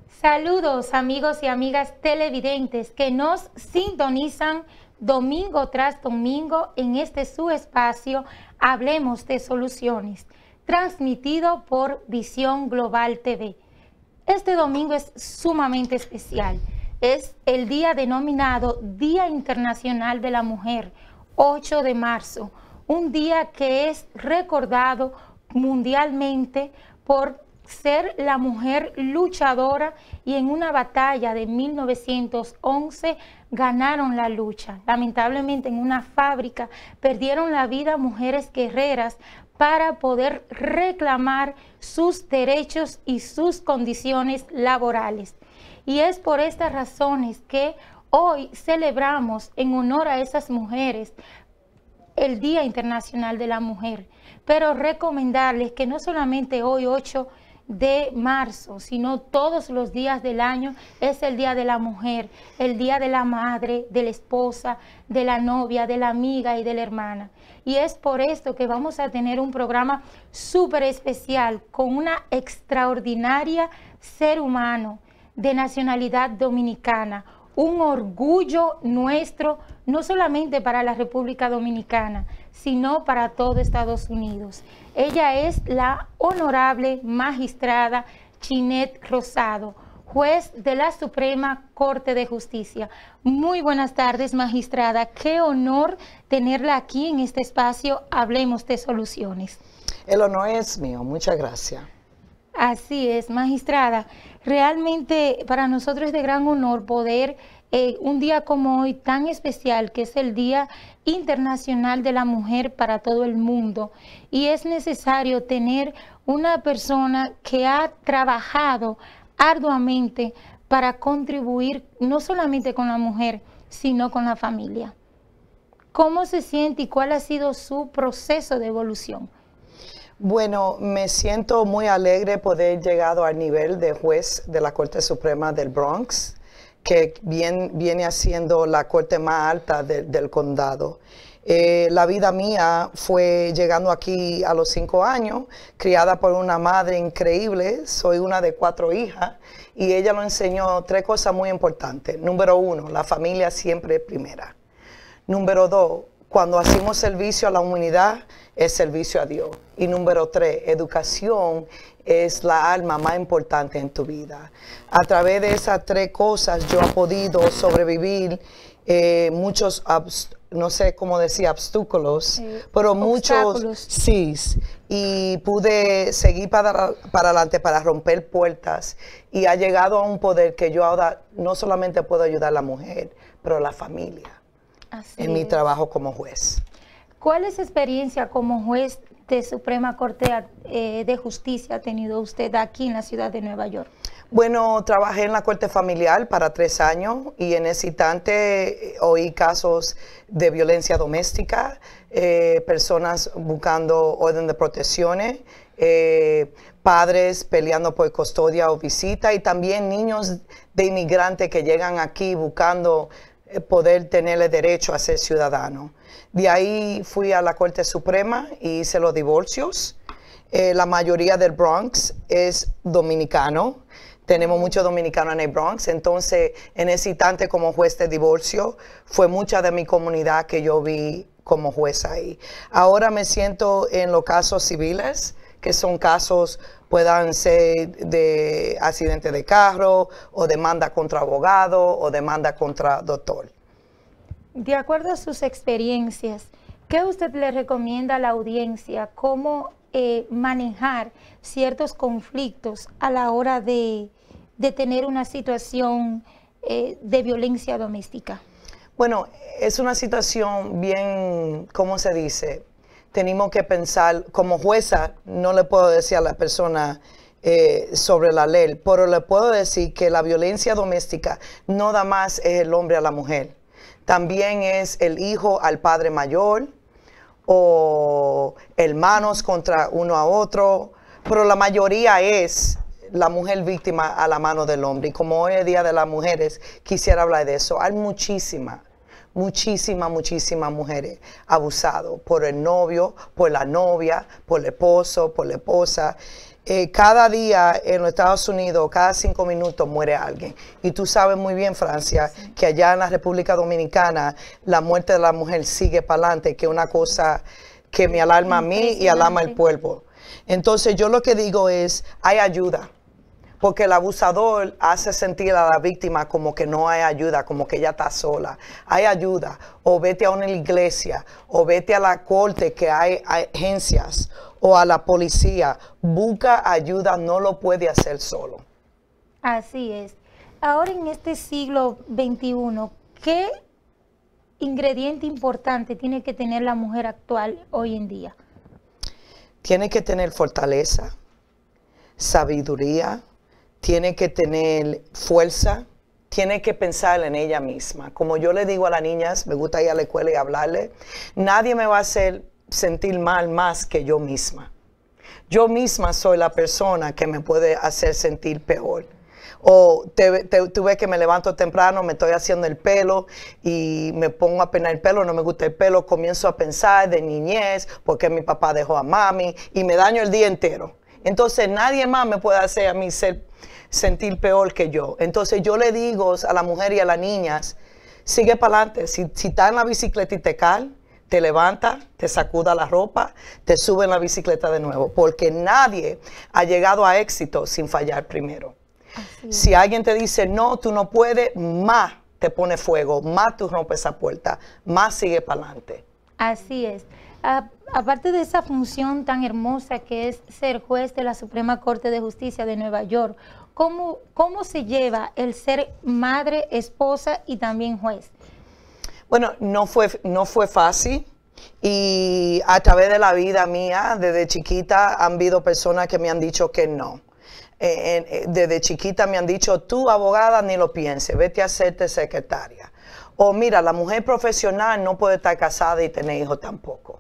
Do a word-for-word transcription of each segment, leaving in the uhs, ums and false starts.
Saludos amigos y amigas televidentes que nos sintonizan domingo tras domingo en este su espacio Hablemos de Soluciones, transmitido por Visión Global T V. Este domingo es sumamente especial. Es el día denominado Día Internacional de la Mujer, ocho de marzo, un día que es recordado mundialmente por ser la mujer luchadora, y en una batalla de mil novecientos once ganaron la lucha. Lamentablemente en una fábrica perdieron la vida mujeres guerreras para poder reclamar sus derechos y sus condiciones laborales. Y es por estas razones que hoy celebramos en honor a esas mujeres el Día Internacional de la Mujer. Pero recomendarles que no solamente hoy ocho de marzo, sino todos los días del año es el Día de la Mujer, el Día de la Madre, de la esposa, de la novia, de la amiga y de la hermana. Y es por esto que vamos a tener un programa súper especial con una extraordinaria ser humano de nacionalidad dominicana, un orgullo nuestro, no solamente para la República Dominicana, sino para todo Estados Unidos. Ella es la honorable magistrada Chinet Rosado, juez de la Suprema Corte de Justicia. Muy buenas tardes, magistrada. Qué honor tenerla aquí en este espacio Hablemos de Soluciones. El honor es mío. Muchas gracias. Así es, magistrada. Realmente para nosotros es de gran honor poder, eh, un día como hoy tan especial, que es el Día Internacional de la Mujer para todo el mundo, y es necesario tener una persona que ha trabajado arduamente para contribuir no solamente con la mujer, sino con la familia. ¿Cómo se siente y cuál ha sido su proceso de evolución? Bueno, me siento muy alegre poder llegar al nivel de juez de la Corte Suprema del Bronx, que bien, viene siendo la corte más alta de, del condado. Eh, la vida mía fue llegando aquí a los cinco años, criada por una madre increíble. Soy una de cuatro hijas y ella nos enseñó tres cosas muy importantes. Número uno, la familia siempre es primera. Número dos, cuando hacemos servicio a la humanidad, es servicio a Dios. Y número tres, educación es la alma más importante en tu vida. A través de esas tres cosas yo he podido sobrevivir eh, muchos, no sé cómo decir, obstáculos, eh, pero muchos sí. Y pude seguir para, para adelante para romper puertas. Y ha llegado a un poder que yo ahora no solamente puedo ayudar a la mujer, pero a la familia. Así en es. Mi trabajo como juez. ¿Cuál es su experiencia como juez de Suprema Corte eh, de Justicia ha tenido usted aquí en la ciudad de Nueva York? Bueno, trabajé en la Corte Familiar para tres años y en ese instante oí casos de violencia doméstica, eh, personas buscando orden de protecciones, eh, padres peleando por custodia o visita, y también niños de inmigrantes que llegan aquí buscando poder tenerle derecho a ser ciudadano. De ahí fui a la Corte Suprema y hice los divorcios. Eh, la mayoría del Bronx es dominicano. Tenemos muchos dominicanos en el Bronx. Entonces, en ese instante como juez de divorcio, fue mucha de mi comunidad que yo vi como juez ahí. Ahora me siento en los casos civiles, que son casos, puedan ser de accidente de carro, o demanda contra abogado, o demanda contra doctor. De acuerdo a sus experiencias, ¿qué usted le recomienda a la audiencia? ¿Cómo eh, manejar ciertos conflictos a la hora de, de tener una situación eh, de violencia doméstica? Bueno, es una situación bien, ¿cómo se dice? Tenemos que pensar, como jueza, no le puedo decir a la persona eh, sobre la ley, pero le puedo decir que la violencia doméstica no nada más es el hombre a la mujer. También es el hijo al padre mayor, o hermanos contra uno a otro, pero la mayoría es la mujer víctima a la mano del hombre. Y como hoy es el Día de las Mujeres, quisiera hablar de eso. Hay muchísimas, muchísimas, muchísimas mujeres abusadas por el novio, por la novia, por el esposo, por la esposa. Eh, cada día en los Estados Unidos, cada cinco minutos muere alguien. Y tú sabes muy bien, Francia, sí, que allá en la República Dominicana la muerte de la mujer sigue para adelante, que es una cosa que me alarma a mí y alarma al pueblo. Entonces yo lo que digo es, hay ayuda. Porque el abusador hace sentir a la víctima como que no hay ayuda, como que ella está sola. Hay ayuda. O vete a una iglesia, o vete a la corte, que hay, hay agencias, o a la policía. Busca ayuda, no lo puede hacer solo. Así es. Ahora en este siglo veintiuno, ¿qué ingrediente importante tiene que tener la mujer actual hoy en día? Tiene que tener fortaleza, sabiduría, tiene que tener fuerza, tiene que pensar en ella misma. Como yo le digo a las niñas, me gusta ir a la escuela y hablarle, nadie me va a hacer sentir mal más que yo misma. Yo misma soy la persona que me puede hacer sentir peor. O te, te, tú ves que me levanto temprano, me estoy haciendo el pelo y me pongo a peinar el pelo, no me gusta el pelo, comienzo a pensar de niñez, porque mi papá dejó a mami y me daño el día entero. Entonces nadie más me puede hacer a mí ser, sentir peor que yo. Entonces yo le digo a la mujer y a las niñas, sigue para adelante. Si, si estás en la bicicleta y te caes, te levanta, te sacuda la ropa, te sube en la bicicleta de nuevo. Porque nadie ha llegado a éxito sin fallar primero. Si alguien te dice, no, tú no puedes, más te pone fuego, más tú rompes esa puerta, más sigue para adelante. Así es. A, aparte de esa función tan hermosa que es ser juez de la Suprema Corte de Justicia de Nueva York, ¿cómo, cómo se lleva el ser madre, esposa y también juez? Bueno, no fue, no fue fácil. Y a través de la vida mía, desde chiquita, han habido personas que me han dicho que no. Eh, eh, desde chiquita me han dicho, tú abogada ni lo pienses, vete a hacerte secretaria. O mira, la mujer profesional no puede estar casada y tener hijos tampoco.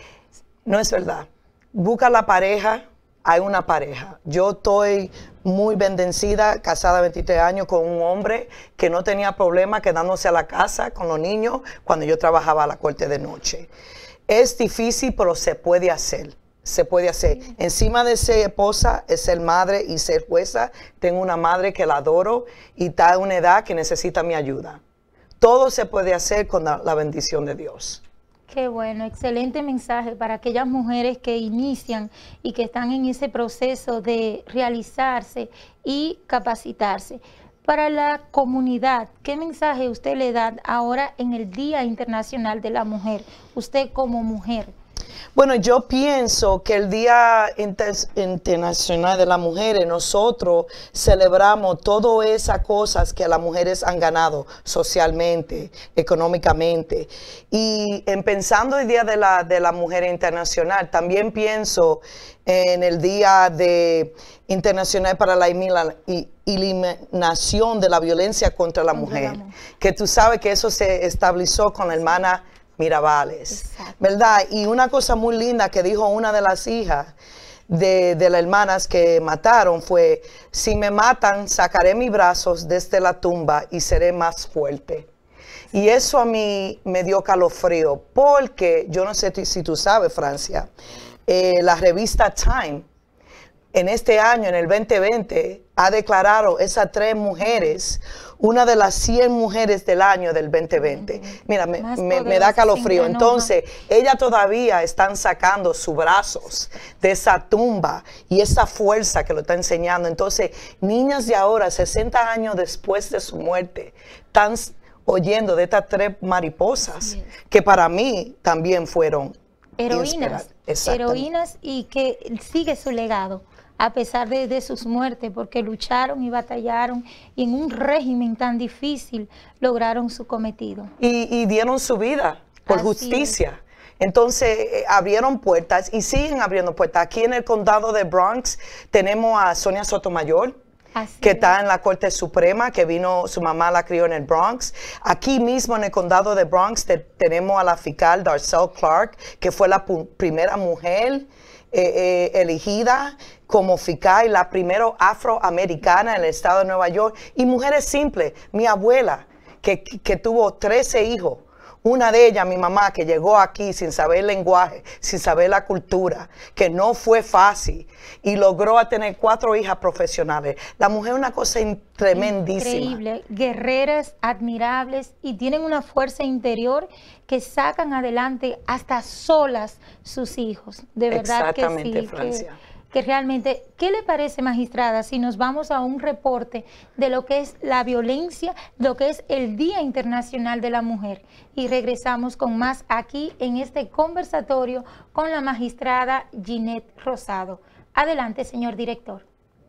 No es verdad. Busca la pareja, hay una pareja. Yo estoy muy bendecida, casada veintitrés años con un hombre que no tenía problema quedándose a la casa con los niños cuando yo trabajaba a la corte de noche. Es difícil, pero se puede hacer. Se puede hacer. Sí. Encima de ser esposa, es ser madre y ser jueza. Tengo una madre que la adoro y está en una edad que necesita mi ayuda. Todo se puede hacer con la, la bendición de Dios. Qué bueno, excelente mensaje para aquellas mujeres que inician y que están en ese proceso de realizarse y capacitarse. Para la comunidad, ¿qué mensaje usted le da ahora en el Día Internacional de la Mujer? Usted como mujer. Bueno, yo pienso que el Día Inter Internacional de las Mujeres, nosotros celebramos todas esas cosas que las mujeres han ganado socialmente, económicamente. Y en pensando el Día de la, de la Mujer Internacional, también pienso en el Día de Internacional para la Eliminación de la Violencia contra la Mujer, que tú sabes que eso se estableció con la hermana Mirabales, exacto, ¿verdad? Y una cosa muy linda que dijo una de las hijas de, de las hermanas que mataron fue, si me matan, sacaré mis brazos desde la tumba y seré más fuerte. Y eso a mí me dio calofrío, porque yo no sé si tú sabes, Francia, eh, la revista Time, en este año, en el veinte veinte, ha declarado esas tres mujeres, una de las cien mujeres del año del veinte veinte. Mira, me, me, me da calofrío. Entonces, ellas todavía están sacando sus brazos de esa tumba y esa fuerza que lo está enseñando. Entonces, niñas de ahora, sesenta años después de su muerte, están oyendo de estas tres mariposas, que para mí también fueron heroínas. Heroínas y que sigue su legado. A pesar de, de sus muertes, porque lucharon y batallaron y en un régimen tan difícil lograron su cometido. Y, y dieron su vida por Así justicia. Es. Entonces eh, abrieron puertas y siguen abriendo puertas. Aquí en el condado de Bronx tenemos a Sonia Sotomayor, Así que es. está en la Corte Suprema, que vino, su mamá la crió en el Bronx. Aquí mismo en el condado de Bronx te, tenemos a la fiscal Darcel Clark, que fue la primera mujer eh, eh, elegida como fiscal, la primera afroamericana en el estado de Nueva York, y mujeres simples. Mi abuela, que, que tuvo trece hijos, Una de ellas, mi mamá, que llegó aquí sin saber el lenguaje, sin saber la cultura, que no fue fácil y logró tener cuatro hijas profesionales. La mujer es una cosa tremendísima. Increíble, guerreras, admirables y tienen una fuerza interior que sacan adelante hasta solas sus hijos. De verdad que sí. Francia. Que, que realmente, ¿qué le parece, magistrada, si nos vamos a un reporte de lo que es la violencia, lo que es el Día Internacional de la Mujer? Y regresamos con más aquí en este conversatorio con la magistrada Ginette Rosado. Adelante, señor director.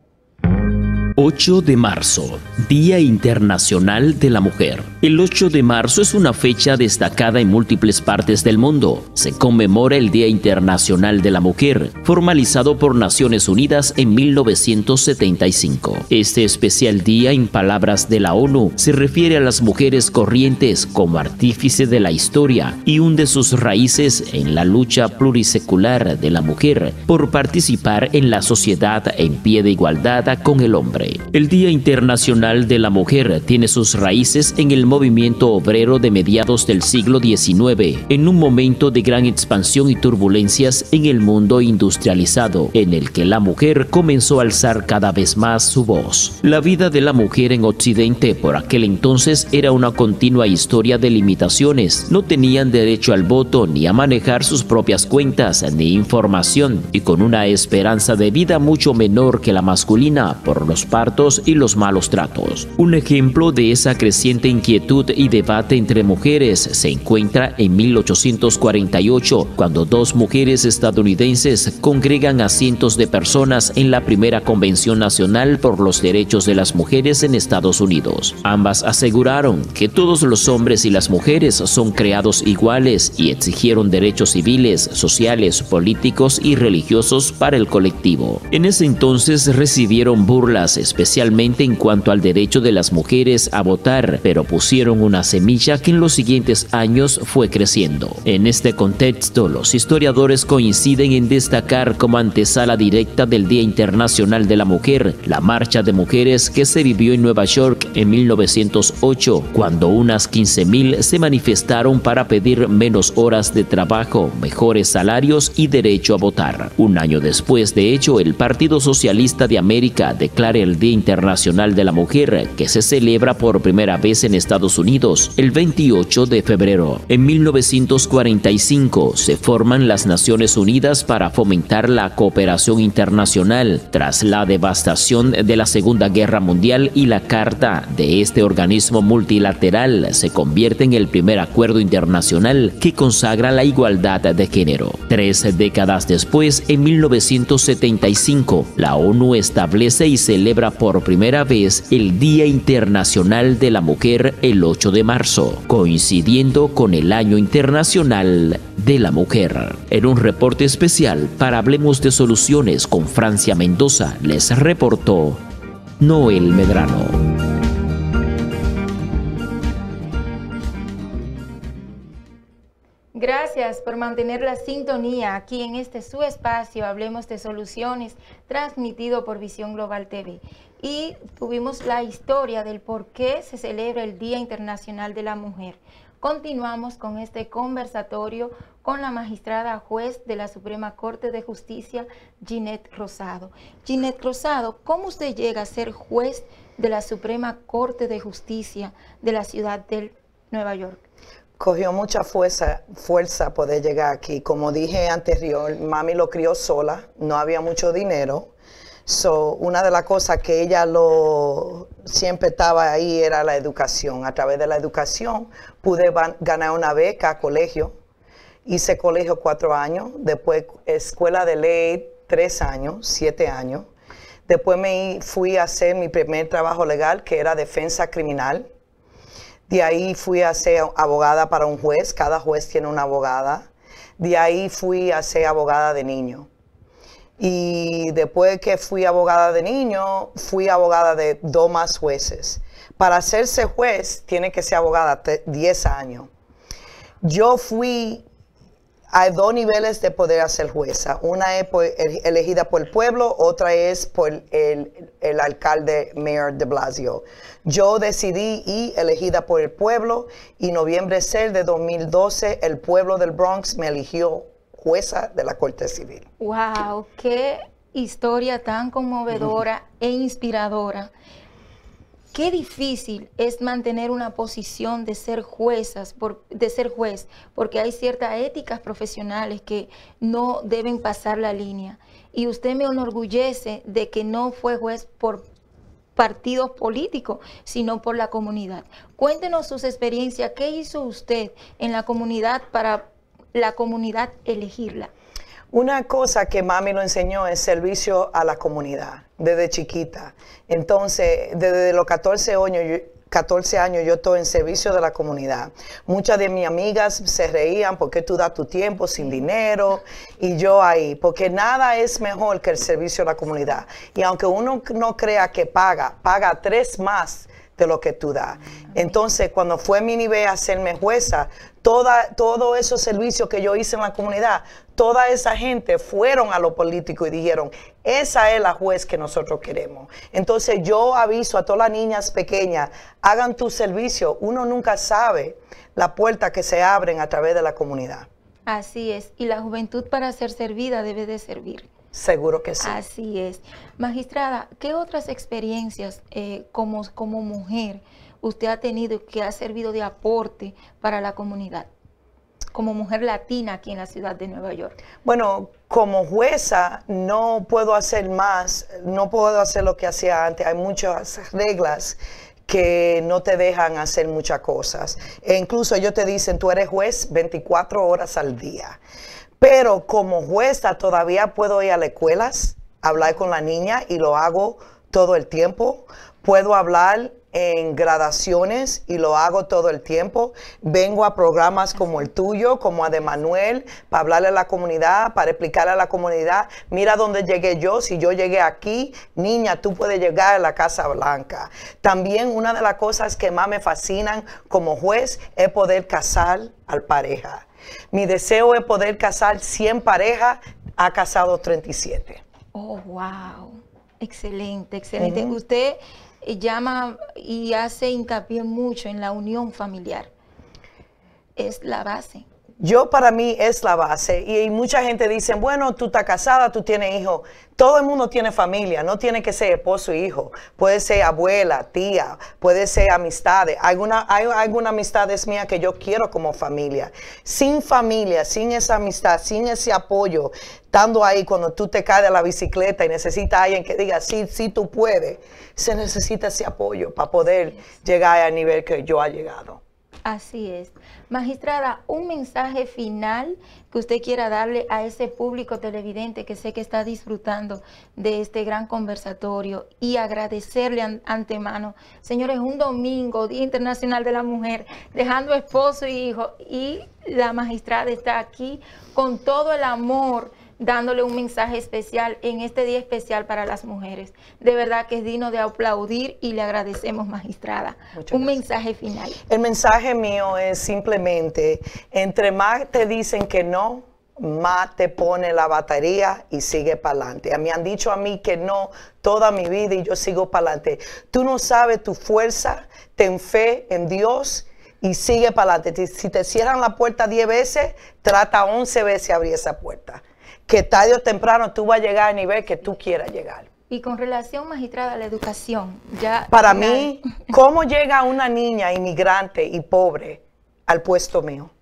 ocho de marzo, Día Internacional de la Mujer. El ocho de marzo es una fecha destacada en múltiples partes del mundo. Se conmemora el Día Internacional de la Mujer, formalizado por Naciones Unidas en mil novecientos setenta y cinco. Este especial día, en palabras de la ONU, se refiere a las mujeres corrientes como artífice de la historia y hunde sus raíces en la lucha plurisecular de la mujer por participar en la sociedad en pie de igualdad con el hombre. El Día Internacional de la Mujer tiene sus raíces en el movimiento obrero de mediados del siglo diecinueve, en un momento de gran expansión y turbulencias en el mundo industrializado, en el que la mujer comenzó a alzar cada vez más su voz. La vida de la mujer en Occidente por aquel entonces era una continua historia de limitaciones. No tenían derecho al voto ni a manejar sus propias cuentas ni información, y con una esperanza de vida mucho menor que la masculina por los partos y los malos tratos. Un ejemplo de esa creciente inquietud y debate entre mujeres se encuentra en mil ochocientos cuarenta y ocho, cuando dos mujeres estadounidenses congregan a cientos de personas en la primera Convención Nacional por los Derechos de las Mujeres en Estados Unidos. Ambas aseguraron que todos los hombres y las mujeres son creados iguales y exigieron derechos civiles, sociales, políticos y religiosos para el colectivo. En ese entonces recibieron burlas, especialmente en cuanto al derecho de las mujeres a votar, pero pusieron una semilla que en los siguientes años fue creciendo. En este contexto, los historiadores coinciden en destacar como antesala directa del Día Internacional de la Mujer, la marcha de mujeres que se vivió en Nueva York en mil novecientos ocho, cuando unas quince mil se manifestaron para pedir menos horas de trabajo, mejores salarios y derecho a votar. Un año después, de hecho, el Partido Socialista de América declara el Día Internacional de la Mujer, que se celebra por primera vez en Estados Unidos el veintiocho de febrero. En mil novecientos cuarenta y cinco se forman las Naciones Unidas para fomentar la cooperación internacional. Tras la devastación de la Segunda Guerra Mundial y la Carta de este organismo multilateral se convierte en el primer acuerdo internacional que consagra la igualdad de género. Tres décadas después, en mil novecientos setenta y cinco, la ONU establece y celebra por primera vez el Día Internacional de la Mujer el ocho de marzo, coincidiendo con el Año Internacional de la Mujer. En un reporte especial para Hablemos de Soluciones con Francia Mendoza, les reportó Noel Medrano. Gracias por mantener la sintonía aquí en este su espacio, Hablemos de Soluciones, transmitido por Visión Global T V. Y tuvimos la historia del por qué se celebra el Día Internacional de la Mujer. Continuamos con este conversatorio con la magistrada juez de la Suprema Corte de Justicia, Ginette Rosado. Ginette Rosado, ¿cómo usted llega a ser juez de la Suprema Corte de Justicia de la ciudad de Nueva York? Cogió mucha fuerza, fuerza poder llegar aquí. Como dije anterior, mami lo crió sola, no había mucho dinero. So, una de las cosas que ella lo, siempre estaba ahí era la educación. A través de la educación pude van, ganar una beca a colegio. Hice colegio cuatro años, después escuela de ley tres años, siete años. Después me fui a hacer mi primer trabajo legal, que era defensa criminal. De ahí fui a ser abogada para un juez, cada juez tiene una abogada. De ahí fui a ser abogada de niños. Y después que fui abogada de niños, fui abogada de dos más jueces. Para hacerse juez, tiene que ser abogada diez años. Yo fui Hay dos niveles de poder ser jueza. Una es por, elegida por el pueblo, otra es por el, el alcalde Mayor de Blasio. Yo decidí ir elegida por el pueblo y noviembre seis de dos mil doce el pueblo del Bronx me eligió jueza de la Corte Civil. ¡Wow! ¡Qué historia tan conmovedora e inspiradora! Qué difícil es mantener una posición de ser juezas, por, de ser juez, porque hay ciertas éticas profesionales que no deben pasar la línea. Y usted me enorgullece de que no fue juez por partidos políticos, sino por la comunidad. Cuéntenos sus experiencias. ¿Qué hizo usted en la comunidad para la comunidad elegirla? Una cosa que mami nos enseñó es servicio a la comunidad, desde chiquita. Entonces, desde los catorce años, yo, catorce años yo estoy en servicio de la comunidad. Muchas de mis amigas se reían porque tú das tu tiempo sin dinero y yo ahí, porque nada es mejor que el servicio a la comunidad. Y aunque uno no crea que paga, paga tres más de lo que tú das. Entonces, cuando fue mi nivel a hacerme jueza, toda, todos esos servicios que yo hice en la comunidad, toda esa gente fueron a los políticos y dijeron, esa es la juez que nosotros queremos. Entonces, yo aviso a todas las niñas pequeñas, hagan tu servicio. Uno nunca sabe la puerta que se abren a través de la comunidad. Así es. Y la juventud para ser servida debe de servir. Seguro que sí. Así es. Magistrada, ¿qué otras experiencias eh, como, como mujer usted ha tenido que ha servido de aporte para la comunidad? Como mujer latina aquí en la ciudad de Nueva York. Bueno, como jueza no puedo hacer más, no puedo hacer lo que hacía antes. Hay muchas reglas que no te dejan hacer muchas cosas. E incluso ellos te dicen, tú eres juez veinticuatro horas al día. Pero como jueza todavía puedo ir a las escuelas, hablar con la niña y lo hago todo el tiempo. Puedo hablar en graduaciones y lo hago todo el tiempo. Vengo a programas como el tuyo, como a de Manuel, para hablarle a la comunidad, para explicarle a la comunidad, mira dónde llegué yo, si yo llegué aquí, niña, tú puedes llegar a la Casa Blanca. También una de las cosas que más me fascinan como juez es poder casar al pareja. Mi deseo es poder casar cien parejas, ha casado treinta y siete. Oh, wow. Excelente, excelente. Uh-huh. Usted llama y hace hincapié mucho en la unión familiar. Es la base. Yo para mí es la base y, y mucha gente dice, bueno, tú estás casada, tú tienes hijos. Todo el mundo tiene familia, no tiene que ser esposo y hijo. Puede ser abuela, tía, puede ser amistades. Alguna, hay algunas amistades mías que yo quiero como familia. Sin familia, sin esa amistad, sin ese apoyo, estando ahí cuando tú te caes de la bicicleta y necesitas a alguien que diga, sí, sí tú puedes, se necesita ese apoyo para poder llegar al nivel que yo he llegado. Así es. Magistrada, un mensaje final que usted quiera darle a ese público televidente que sé que está disfrutando de este gran conversatorio y agradecerle an antemano. Señores, un domingo, Día Internacional de la Mujer, dejando esposo y hijo, y la magistrada está aquí con todo el amor, dándole un mensaje especial en este día especial para las mujeres. De verdad que es digno de aplaudir y le agradecemos, magistrada. Muchas un gracias. Mensaje final. El mensaje mío es simplemente, entre más te dicen que no, más te pone la batería y sigue para adelante. A mí han dicho a mí que no toda mi vida y yo sigo para adelante. Tú no sabes tu fuerza, ten fe en Dios y sigue para adelante. Si te cierran la puerta diez veces, trata once veces abrir esa puerta. Que tarde o temprano tú vas a llegar al nivel que tú quieras llegar. Y con relación, magistrada, a la educación, ya... Para ya... mí, ¿cómo llega una niña inmigrante y pobre al puesto mío?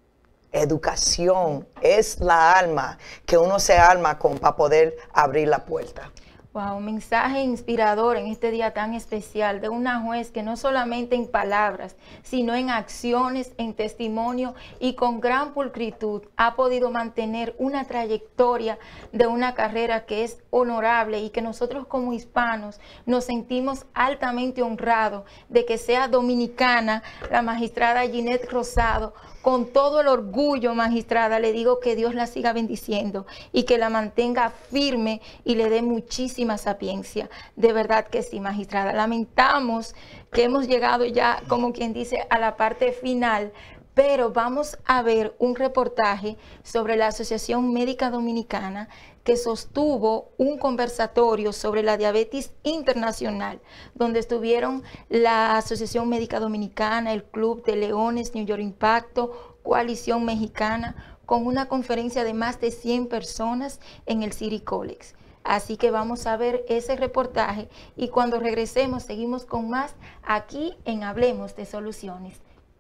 Educación es la alma que uno se arma con para poder abrir la puerta. Wow, un mensaje inspirador en este día tan especial de una juez que no solamente en palabras, sino en acciones, en testimonio y con gran pulcritud ha podido mantener una trayectoria de una carrera que es honorable y que nosotros como hispanos nos sentimos altamente honrados de que sea dominicana la magistrada Ginette Rosado. Con todo el orgullo, magistrada, le digo que Dios la siga bendiciendo y que la mantenga firme y le dé muchísima sapiencia. De verdad que sí, magistrada. Lamentamos que hemos llegado ya, como quien dice, a la parte final, pero vamos a ver un reportaje sobre la Asociación Médica Dominicana que sostuvo un conversatorio sobre la diabetes internacional, donde estuvieron la Asociación Médica Dominicana, el Club de Leones, New York Impacto, Coalición Mexicana, con una conferencia de más de cien personas en el City College. Así que vamos a ver ese reportaje y cuando regresemos seguimos con más aquí en Hablemos de Soluciones.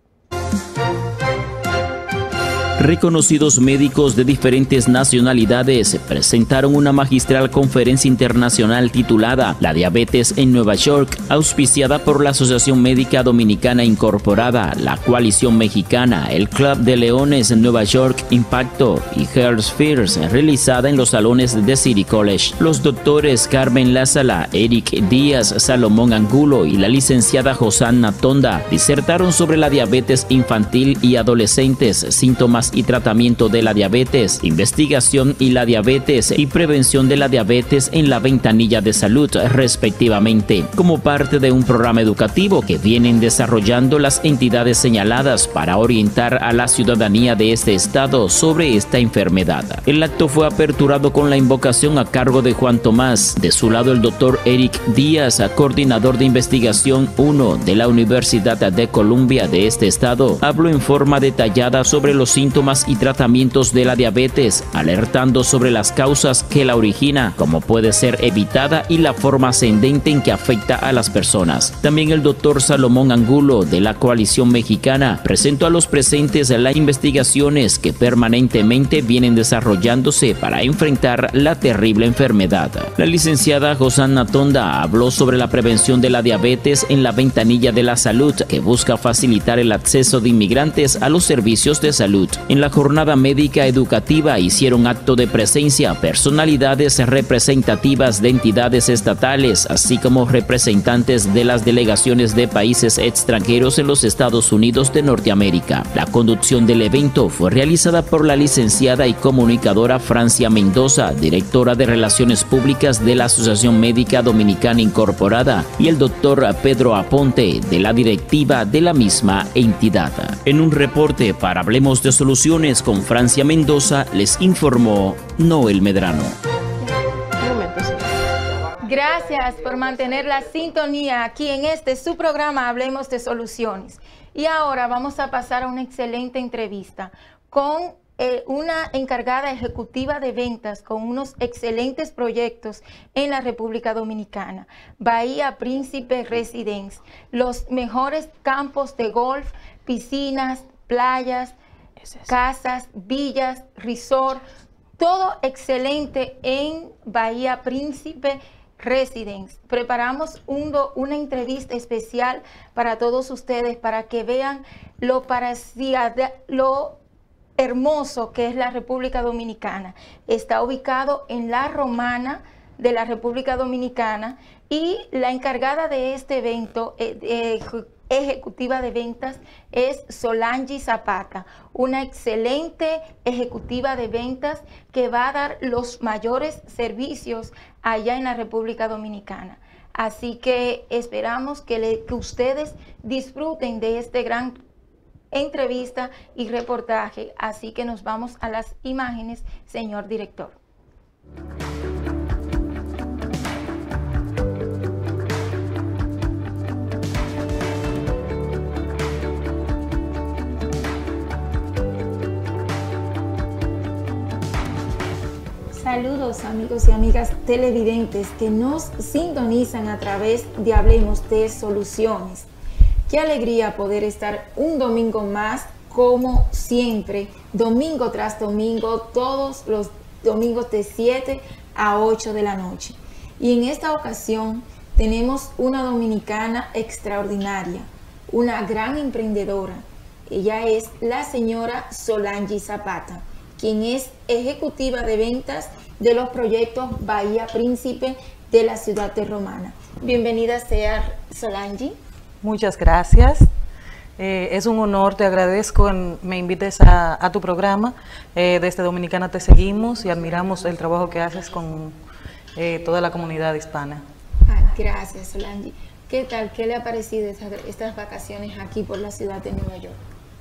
Reconocidos médicos de diferentes nacionalidades presentaron una magistral conferencia internacional titulada La diabetes en Nueva York, auspiciada por la Asociación Médica Dominicana Incorporada, la Coalición Mexicana, el Club de Leones en Nueva York Impacto y Health Spheres, realizada en los salones de City College. Los doctores Carmen Lázala, Eric Díaz, Salomón Angulo y la licenciada Josanna Tonda disertaron sobre la diabetes infantil y adolescentes, síntomas y tratamiento de la diabetes, investigación y la diabetes y prevención de la diabetes en la ventanilla de salud, respectivamente, como parte de un programa educativo que vienen desarrollando las entidades señaladas para orientar a la ciudadanía de este estado sobre esta enfermedad. El acto fue aperturado con la invocación a cargo de Juan Tomás. De su lado, el doctor Eric Díaz, coordinador de investigación uno de la Universidad de Columbia de este estado, habló en forma detallada sobre los síntomas y tratamientos de la diabetes, alertando sobre las causas que la origina, cómo puede ser evitada y la forma ascendente en que afecta a las personas. También el doctor Salomón Angulo de la Coalición Mexicana presentó a los presentes las investigaciones que permanentemente vienen desarrollándose para enfrentar la terrible enfermedad. La licenciada Josanna Tonda habló sobre la prevención de la diabetes en la ventanilla de la salud, que busca facilitar el acceso de inmigrantes a los servicios de salud. En la jornada médica educativa hicieron acto de presencia personalidades representativas de entidades estatales, así como representantes de las delegaciones de países extranjeros en los Estados Unidos de Norteamérica. La conducción del evento fue realizada por la licenciada y comunicadora Francia Mendoza, directora de Relaciones Públicas de la Asociación Médica Dominicana Incorporada, y el doctor Pedro Aponte, de la directiva de la misma entidad. En un reporte para Hablemos de Soluciones con Francia Mendoza, les informó Noel Medrano. Gracias por mantener la sintonía aquí en este su programa Hablemos de Soluciones. Y ahora vamos a pasar a una excelente entrevista con eh, una encargada ejecutiva de ventas con unos excelentes proyectos en la República Dominicana. Bahía Príncipe Residence, los mejores campos de golf, piscinas, playas, casas, villas, resort, todo excelente en Bahía Príncipe Residence. Preparamos un do, una entrevista especial para todos ustedes para que vean lo, parecida, lo hermoso que es la República Dominicana. Está ubicado en La Romana de la República Dominicana y la encargada de este evento eh, eh, ejecutiva de ventas es Solange Zapata, una excelente ejecutiva de ventas que va a dar los mayores servicios allá en la República Dominicana. Así que esperamos que, le, que ustedes disfruten de este gran entrevista y reportaje. Así que nos vamos a las imágenes, señor director. Saludos amigos y amigas televidentes que nos sintonizan a través de Hablemos de Soluciones. Qué alegría poder estar un domingo más, como siempre, domingo tras domingo, todos los domingos de siete a ocho de la noche. Y en esta ocasión tenemos una dominicana extraordinaria, una gran emprendedora. Ella es la señora Solange Zapata, quien es ejecutiva de ventas de los proyectos Bahía Príncipe de la ciudad de Romana. Bienvenida sea Solange. Muchas gracias. Eh, es un honor, te agradezco en, me invites a, a tu programa. Eh, desde Dominicana te seguimos y admiramos el trabajo que haces con eh, toda la comunidad hispana. Ah, gracias, Solange. ¿Qué tal? ¿Qué le ha parecido estas, estas vacaciones aquí por la ciudad de Nueva York?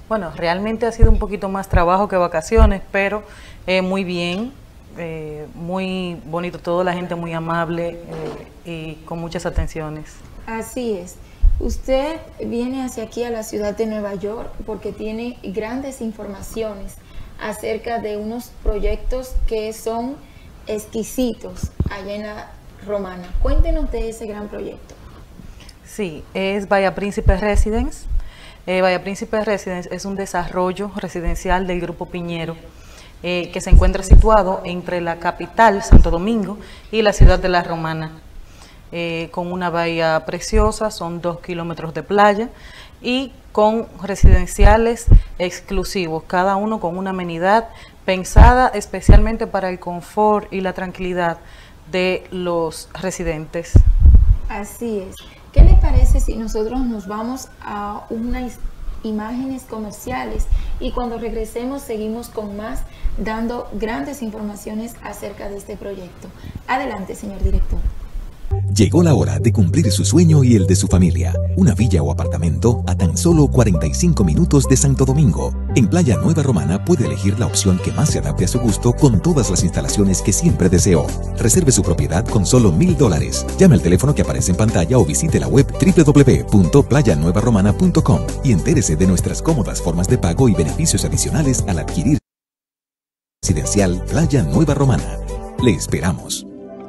Bueno, realmente ha sido un poquito más trabajo que vacaciones, pero eh, muy bien, eh, muy bonito todo, la gente muy amable eh, y con muchas atenciones. Así es. Usted viene hacia aquí a la ciudad de Nueva York porque tiene grandes informaciones acerca de unos proyectos que son exquisitos allá en la Romana. Cuéntenos de ese gran proyecto. Sí, es Bahía Príncipe Residence. Eh, Bahía Príncipe Residence es un desarrollo residencial del Grupo Piñero eh, que se encuentra situado entre la capital, Santo Domingo, y la ciudad de La Romana. Eh, con una bahía preciosa, son dos kilómetros de playa y con residenciales exclusivos, cada uno con una amenidad pensada especialmente para el confort y la tranquilidad de los residentes. Así es. ¿Qué les parece si nosotros nos vamos a unas imágenes comerciales y cuando regresemos seguimos con más, dando grandes informaciones acerca de este proyecto? Adelante, señor director. Llegó la hora de cumplir su sueño y el de su familia. Una villa o apartamento a tan solo cuarenta y cinco minutos de Santo Domingo. En Playa Nueva Romana puede elegir la opción que más se adapte a su gusto con todas las instalaciones que siempre deseó. Reserve su propiedad con solo mil dólares. Llame al teléfono que aparece en pantalla o visite la web doble u doble u doble u punto playa nueva romana punto com y entérese de nuestras cómodas formas de pago y beneficios adicionales al adquirir residencial Playa Nueva Romana. Le esperamos.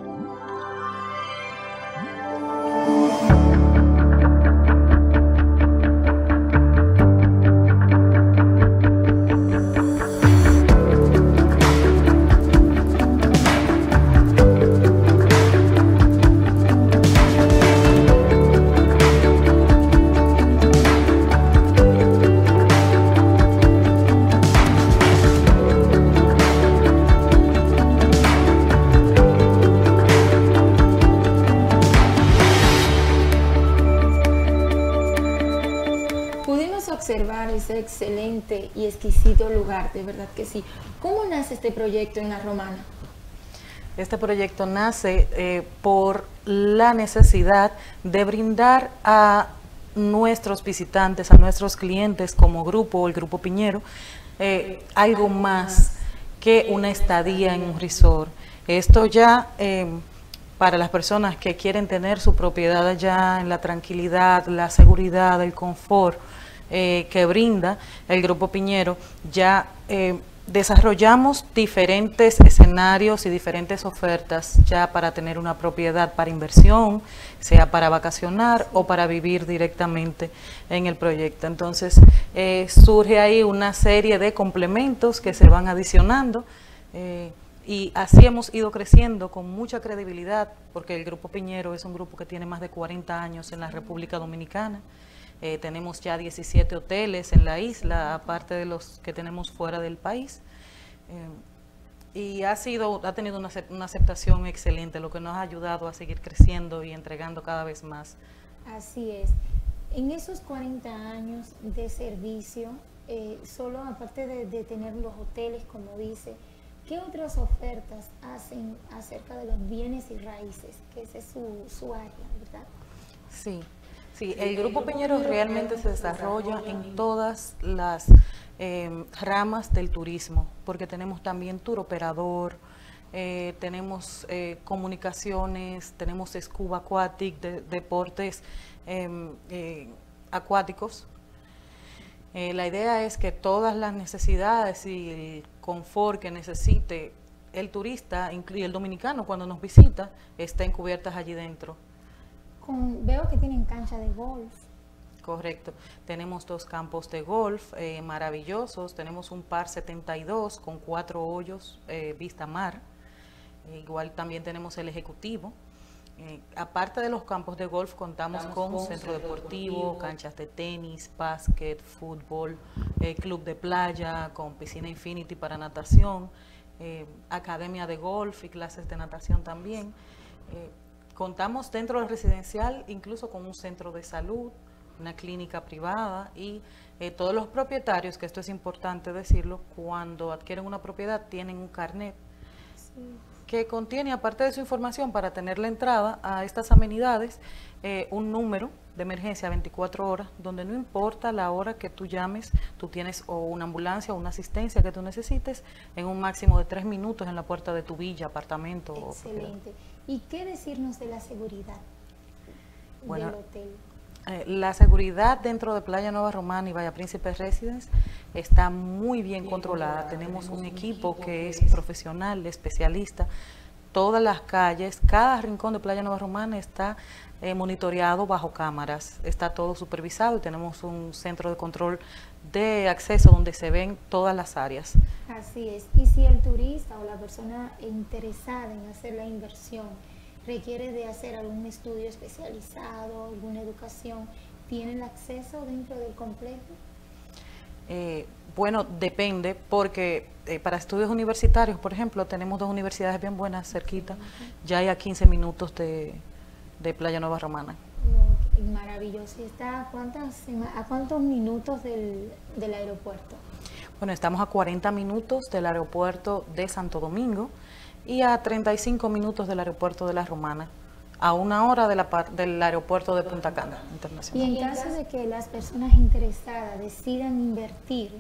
Observar ese excelente y exquisito lugar, de verdad que sí. ¿Cómo nace este proyecto en La Romana? Este proyecto nace eh, por la necesidad de brindar a nuestros visitantes, a nuestros clientes como grupo, el Grupo Piñero, eh, algo más que una estadía en un resort. Esto ya eh, para las personas que quieren tener su propiedad allá en la tranquilidad, la seguridad, el confort Eh, que brinda el Grupo Piñero, ya eh, desarrollamos diferentes escenarios y diferentes ofertas ya para tener una propiedad para inversión, sea para vacacionar o para vivir directamente en el proyecto. Entonces eh, surge ahí una serie de complementos que se van adicionando eh, y así hemos ido creciendo con mucha credibilidad porque el Grupo Piñero es un grupo que tiene más de cuarenta años en la República Dominicana. Eh, tenemos ya diecisiete hoteles en la isla, aparte de los que tenemos fuera del país. Eh, y ha sido, ha tenido una, una aceptación excelente, lo que nos ha ayudado a seguir creciendo y entregando cada vez más. Así es. En esos cuarenta años de servicio, eh, solo aparte de, de tener los hoteles, como dice, ¿qué otras ofertas hacen acerca de los bienes y raíces? Que ese es su, su área, ¿verdad? Sí. Sí, el Grupo Piñero realmente se desarrolla en todas las eh, ramas del turismo, porque tenemos también tour operador, eh, tenemos eh, comunicaciones, tenemos scuba aquatic, de, deportes eh, eh, acuáticos. Eh, la idea es que todas las necesidades y el confort que necesite el turista y el dominicano cuando nos visita estén cubiertas allí dentro. Con, veo que tienen cancha de golf. Correcto. Tenemos dos campos de golf eh, maravillosos. Tenemos un par setenta y dos con cuatro hoyos eh, vista mar. Eh, igual también tenemos el ejecutivo. Eh, aparte de los campos de golf, contamos Estamos con un centro deportivo, deportivo, canchas de tenis, básquet, fútbol, eh, club de playa con piscina infinity para natación, eh, academia de golf y clases de natación también. Eh, Contamos dentro del residencial incluso con un centro de salud, una clínica privada y eh, todos los propietarios, que esto es importante decirlo, cuando adquieren una propiedad tienen un carnet sí. que contiene, aparte de su información para tener la entrada a estas amenidades, eh, un número de emergencia veinticuatro horas, donde no importa la hora que tú llames, tú tienes o una ambulancia o una asistencia que tú necesites en un máximo de tres minutos en la puerta de tu villa, apartamento. Excelente. ¿Y qué decirnos de la seguridad bueno, del hotel? Eh, la seguridad dentro de Playa Nueva Romana y Bahía Príncipe Residence está muy bien, bien controlada. controlada. Tenemos, Tenemos un, un equipo, equipo que es profesional, especialista. Todas las calles, cada rincón de Playa Nueva Romana está eh, monitoreado bajo cámaras. Está todo supervisado y tenemos un centro de control de acceso donde se ven todas las áreas. Así es. Y si el turista o la persona interesada en hacer la inversión requiere de hacer algún estudio especializado, alguna educación, ¿tiene el acceso dentro del complejo? Eh, bueno, depende, porque eh, para estudios universitarios, por ejemplo, tenemos dos universidades bien buenas cerquita, uh-huh. ya hay a quince minutos de, de Playa Nueva Romana. Okay, maravilloso. ¿Y está a, cuántas, a cuántos minutos del, del aeropuerto? Bueno, estamos a cuarenta minutos del aeropuerto de Santo Domingo y a treinta y cinco minutos del aeropuerto de La Romana, a una hora de la, del aeropuerto de Punta Cana Internacional. Y en caso de que las personas interesadas decidan invertir,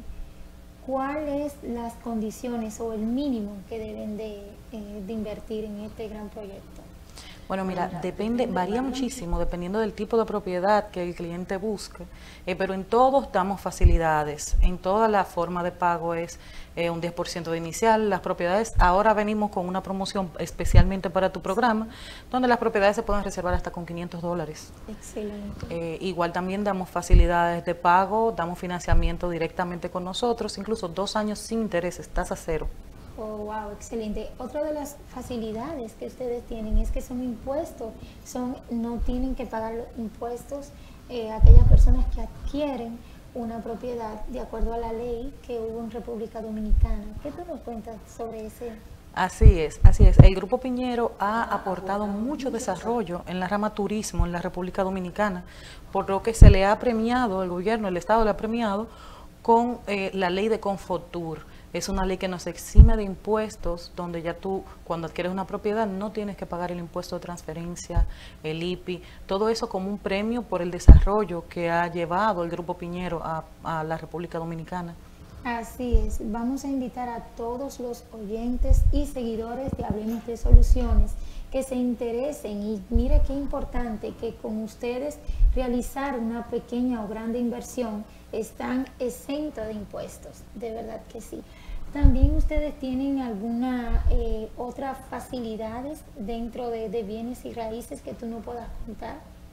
¿cuáles las condiciones o el mínimo que deben de, eh, de invertir en este gran proyecto? Bueno, mira, depende, varía muchísimo dependiendo del tipo de propiedad que el cliente busque, eh, pero en todos damos facilidades, en toda la forma de pago es eh, un diez por ciento de inicial. Las propiedades, ahora venimos con una promoción especialmente para tu programa, donde las propiedades se pueden reservar hasta con quinientos dólares. Excelente. Eh, igual también damos facilidades de pago, damos financiamiento directamente con nosotros, incluso dos años sin intereses, tasa cero. Oh, wow, excelente. Otra de las facilidades que ustedes tienen es que son impuestos, son no tienen que pagar impuestos eh, aquellas personas que adquieren una propiedad de acuerdo a la ley que hubo en República Dominicana. ¿Qué tú nos cuentas sobre ese? Así es, así es. El Grupo Piñero ha aportado mucho desarrollo en la rama turismo en la República Dominicana, por lo que se le ha premiado, el gobierno, el Estado le ha premiado con eh, la ley de Confotur. Es una ley que nos exime de impuestos, donde ya tú, cuando adquieres una propiedad, no tienes que pagar el impuesto de transferencia, el I P I, todo eso como un premio por el desarrollo que ha llevado el Grupo Piñero a, a la República Dominicana. Así es, vamos a invitar a todos los oyentes y seguidores de Hablemos de Soluciones que se interesen y mire qué importante que con ustedes realizar una pequeña o grande inversión están exentos de impuestos, de verdad que sí. ¿También ustedes tienen alguna eh, otras facilidades dentro de, de bienes y raíces que tú no puedas contar?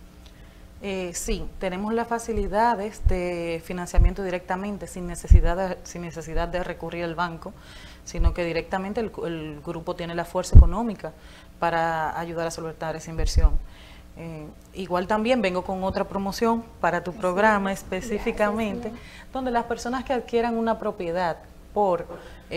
Eh, sí, tenemos las facilidades de financiamiento directamente sin necesidad de, sin necesidad de recurrir al banco, sino que directamente el, el grupo tiene la fuerza económica para ayudar a solventar esa inversión. Eh, igual también vengo con otra promoción para tu programa específicamente, donde las personas que adquieran una propiedad por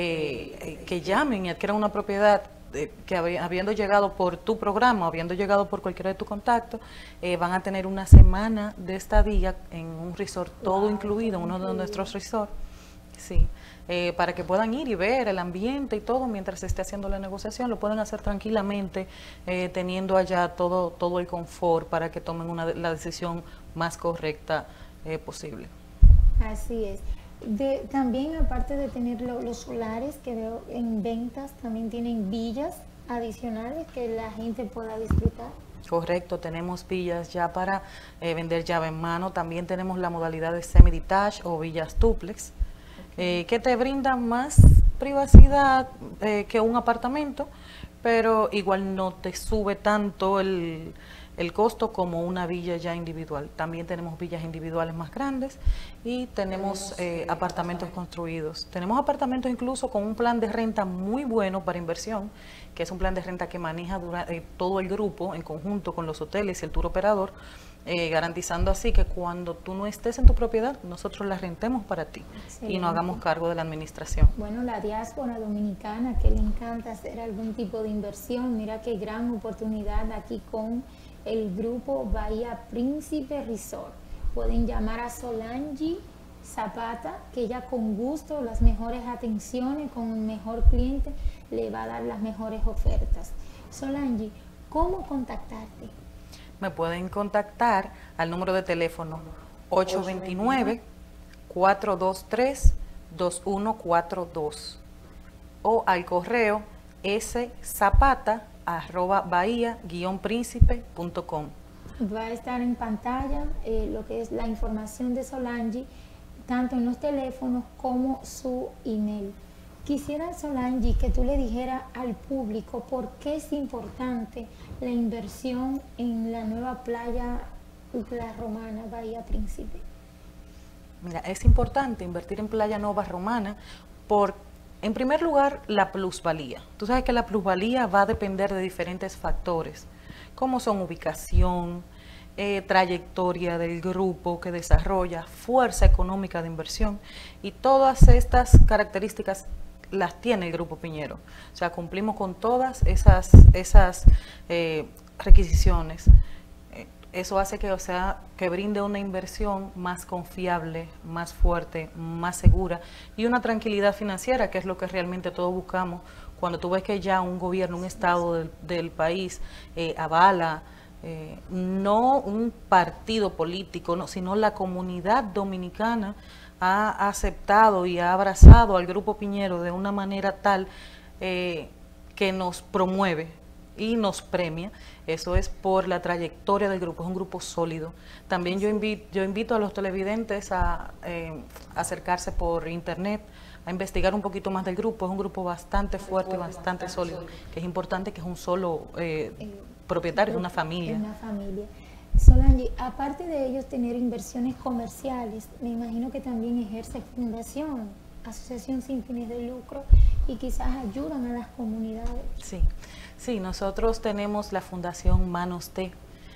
eh, que llamen y adquieran una propiedad eh, que habiendo llegado por tu programa, habiendo llegado por cualquiera de tus contactos, eh, van a tener una semana de estadía en un resort, todo wow, incluido, uno de nuestros resorts, sí. Eh, para que puedan ir y ver el ambiente y todo mientras se esté haciendo la negociación, lo pueden hacer tranquilamente, eh, teniendo allá todo, todo el confort para que tomen una, la decisión más correcta eh, posible. Así es. De, también aparte de tener lo, los solares que veo en ventas, también tienen villas adicionales que la gente pueda disfrutar. Correcto, tenemos villas ya para eh, vender llave en mano, también tenemos la modalidad de semi-detached o villas duplex. Eh, que te brindan más privacidad eh, que un apartamento, pero igual no te sube tanto el, el costo como una villa ya individual. También tenemos villas individuales más grandes y tenemos eh, apartamentos construidos. Tenemos apartamentos incluso con un plan de renta muy bueno para inversión, que es un plan de renta que maneja dura, eh, todo el grupo en conjunto con los hoteles y el tour operador, Eh, garantizando así que cuando tú no estés en tu propiedad, nosotros la rentemos para ti. Excelente. Y no hagamos cargo de la administración. Bueno, la diáspora dominicana que le encanta hacer algún tipo de inversión, mira qué gran oportunidad aquí con el grupo Bahía Príncipe Resort. Pueden llamar a Solange Zapata, que ella con gusto, las mejores atenciones, con el mejor cliente, le va a dar las mejores ofertas. Solange, ¿cómo contactarte? Me pueden contactar al número de teléfono ocho dos nueve, cuatro dos tres, dos uno cuatro dos o al correo szapata arroba bahía guion príncipe punto com. Va a estar en pantalla eh, lo que es la información de Solange, tanto en los teléfonos como su email. Quisiera, Solange, que tú le dijeras al público por qué es importante la inversión en la nueva playa La Romana, Bahía Príncipe. Mira, es importante invertir en Playa Nova Romana por, en primer lugar, la plusvalía. Tú sabes que la plusvalía va a depender de diferentes factores, como son ubicación, eh, trayectoria del grupo que desarrolla, fuerza económica de inversión, y todas estas características las tiene el Grupo Piñero. O sea, cumplimos con todas esas, esas eh, requisiciones. Eh, eso hace que, o sea, que brinde una inversión más confiable, más fuerte, más segura y una tranquilidad financiera, que es lo que realmente todos buscamos. Cuando tú ves que ya un gobierno, un estado del, del país eh, avala, eh, no un partido político, no, sino la comunidad dominicana ha aceptado y ha abrazado al Grupo Piñero de una manera tal eh, que nos promueve y nos premia. Eso es por la trayectoria del grupo, es un grupo sólido. También yo invito, yo invito a los televidentes a eh, acercarse por internet, a investigar un poquito más del grupo. Es un grupo bastante fuerte, bastante sólido, que es importante que es un solo eh, propietario, es una familia. Una familia. Solange, aparte de ellos tener inversiones comerciales, me imagino que también ejerce fundación, asociación sin fines de lucro, y quizás ayudan a las comunidades. Sí, sí, nosotros tenemos la Fundación Manos T.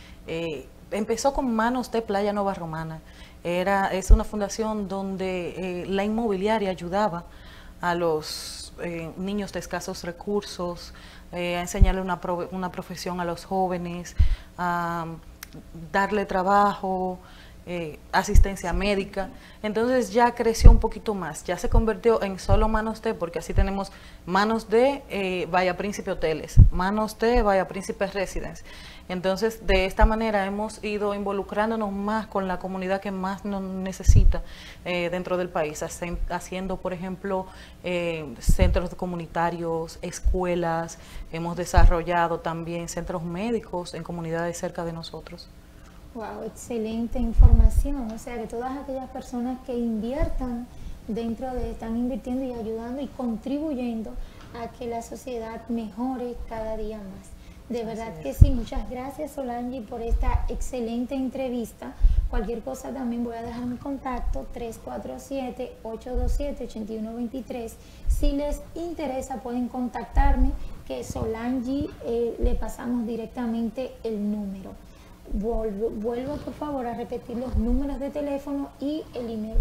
Eh, empezó con Manos T Playa Nova Romana. Era, es una fundación donde eh, la inmobiliaria ayudaba a los eh, niños de escasos recursos, eh, a enseñarle una, pro, una profesión a los jóvenes, a darle trabajo, eh, asistencia médica. Entonces ya creció un poquito más, ya se convirtió en solo Manos T, porque así tenemos Manos de eh, Bahía Príncipe Hoteles, Manos de Bahía Príncipe Residence. Entonces de esta manera hemos ido involucrándonos más con la comunidad que más nos necesita eh, dentro del país, haciendo por ejemplo eh, centros comunitarios, escuelas, hemos desarrollado también centros médicos en comunidades cerca de nosotros. Wow, excelente información. O sea que todas aquellas personas que inviertan dentro de, están invirtiendo y ayudando y contribuyendo a que la sociedad mejore cada día más. De verdad que sí, muchas gracias Solange por esta excelente entrevista. Cualquier cosa también voy a dejar mi contacto tres cuatro siete, ocho dos siete, ocho uno dos tres. Si les interesa pueden contactarme, que Solange eh, le pasamos directamente el número. Vuelvo, vuelvo por favor a repetir los números de teléfono y el email.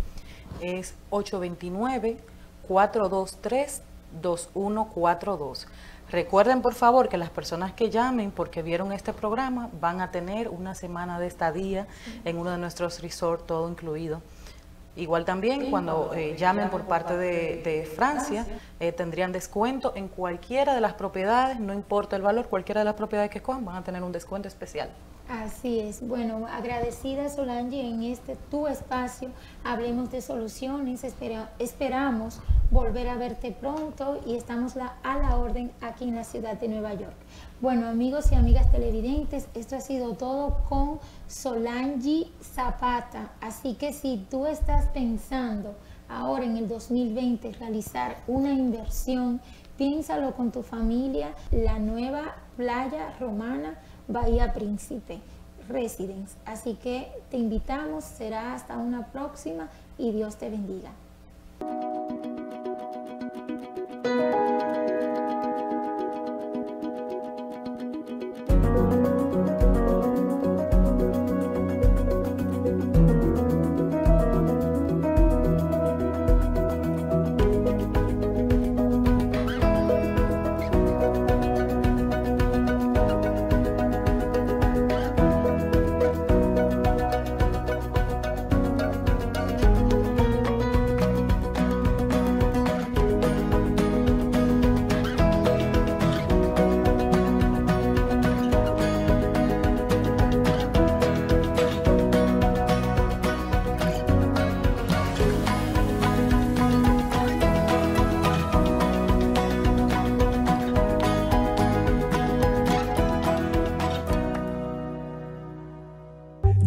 Es ocho dos nueve, cuatro dos tres, dos uno cuatro dos. Recuerden por favor que las personas que llamen porque vieron este programa van a tener una semana de estadía en uno de nuestros resorts, todo incluido. Igual también cuando eh, llamen por parte de, de Francia, eh, tendrían descuento en cualquiera de las propiedades, no importa el valor, cualquiera de las propiedades que cojan van a tener un descuento especial. Así es. Bueno, agradecida Solange en este tu espacio. Hablemos de soluciones. Espera, esperamos volver a verte pronto y estamos la, a la orden aquí en la ciudad de Nueva York. Bueno, amigos y amigas televidentes, esto ha sido todo con Solange Zapata. Así que si tú estás pensando ahora en el dos mil veinte realizar una inversión, piénsalo con tu familia. La nueva Playa Romana Bahía Príncipe Residence. Así que te invitamos, será hasta una próxima y Dios te bendiga.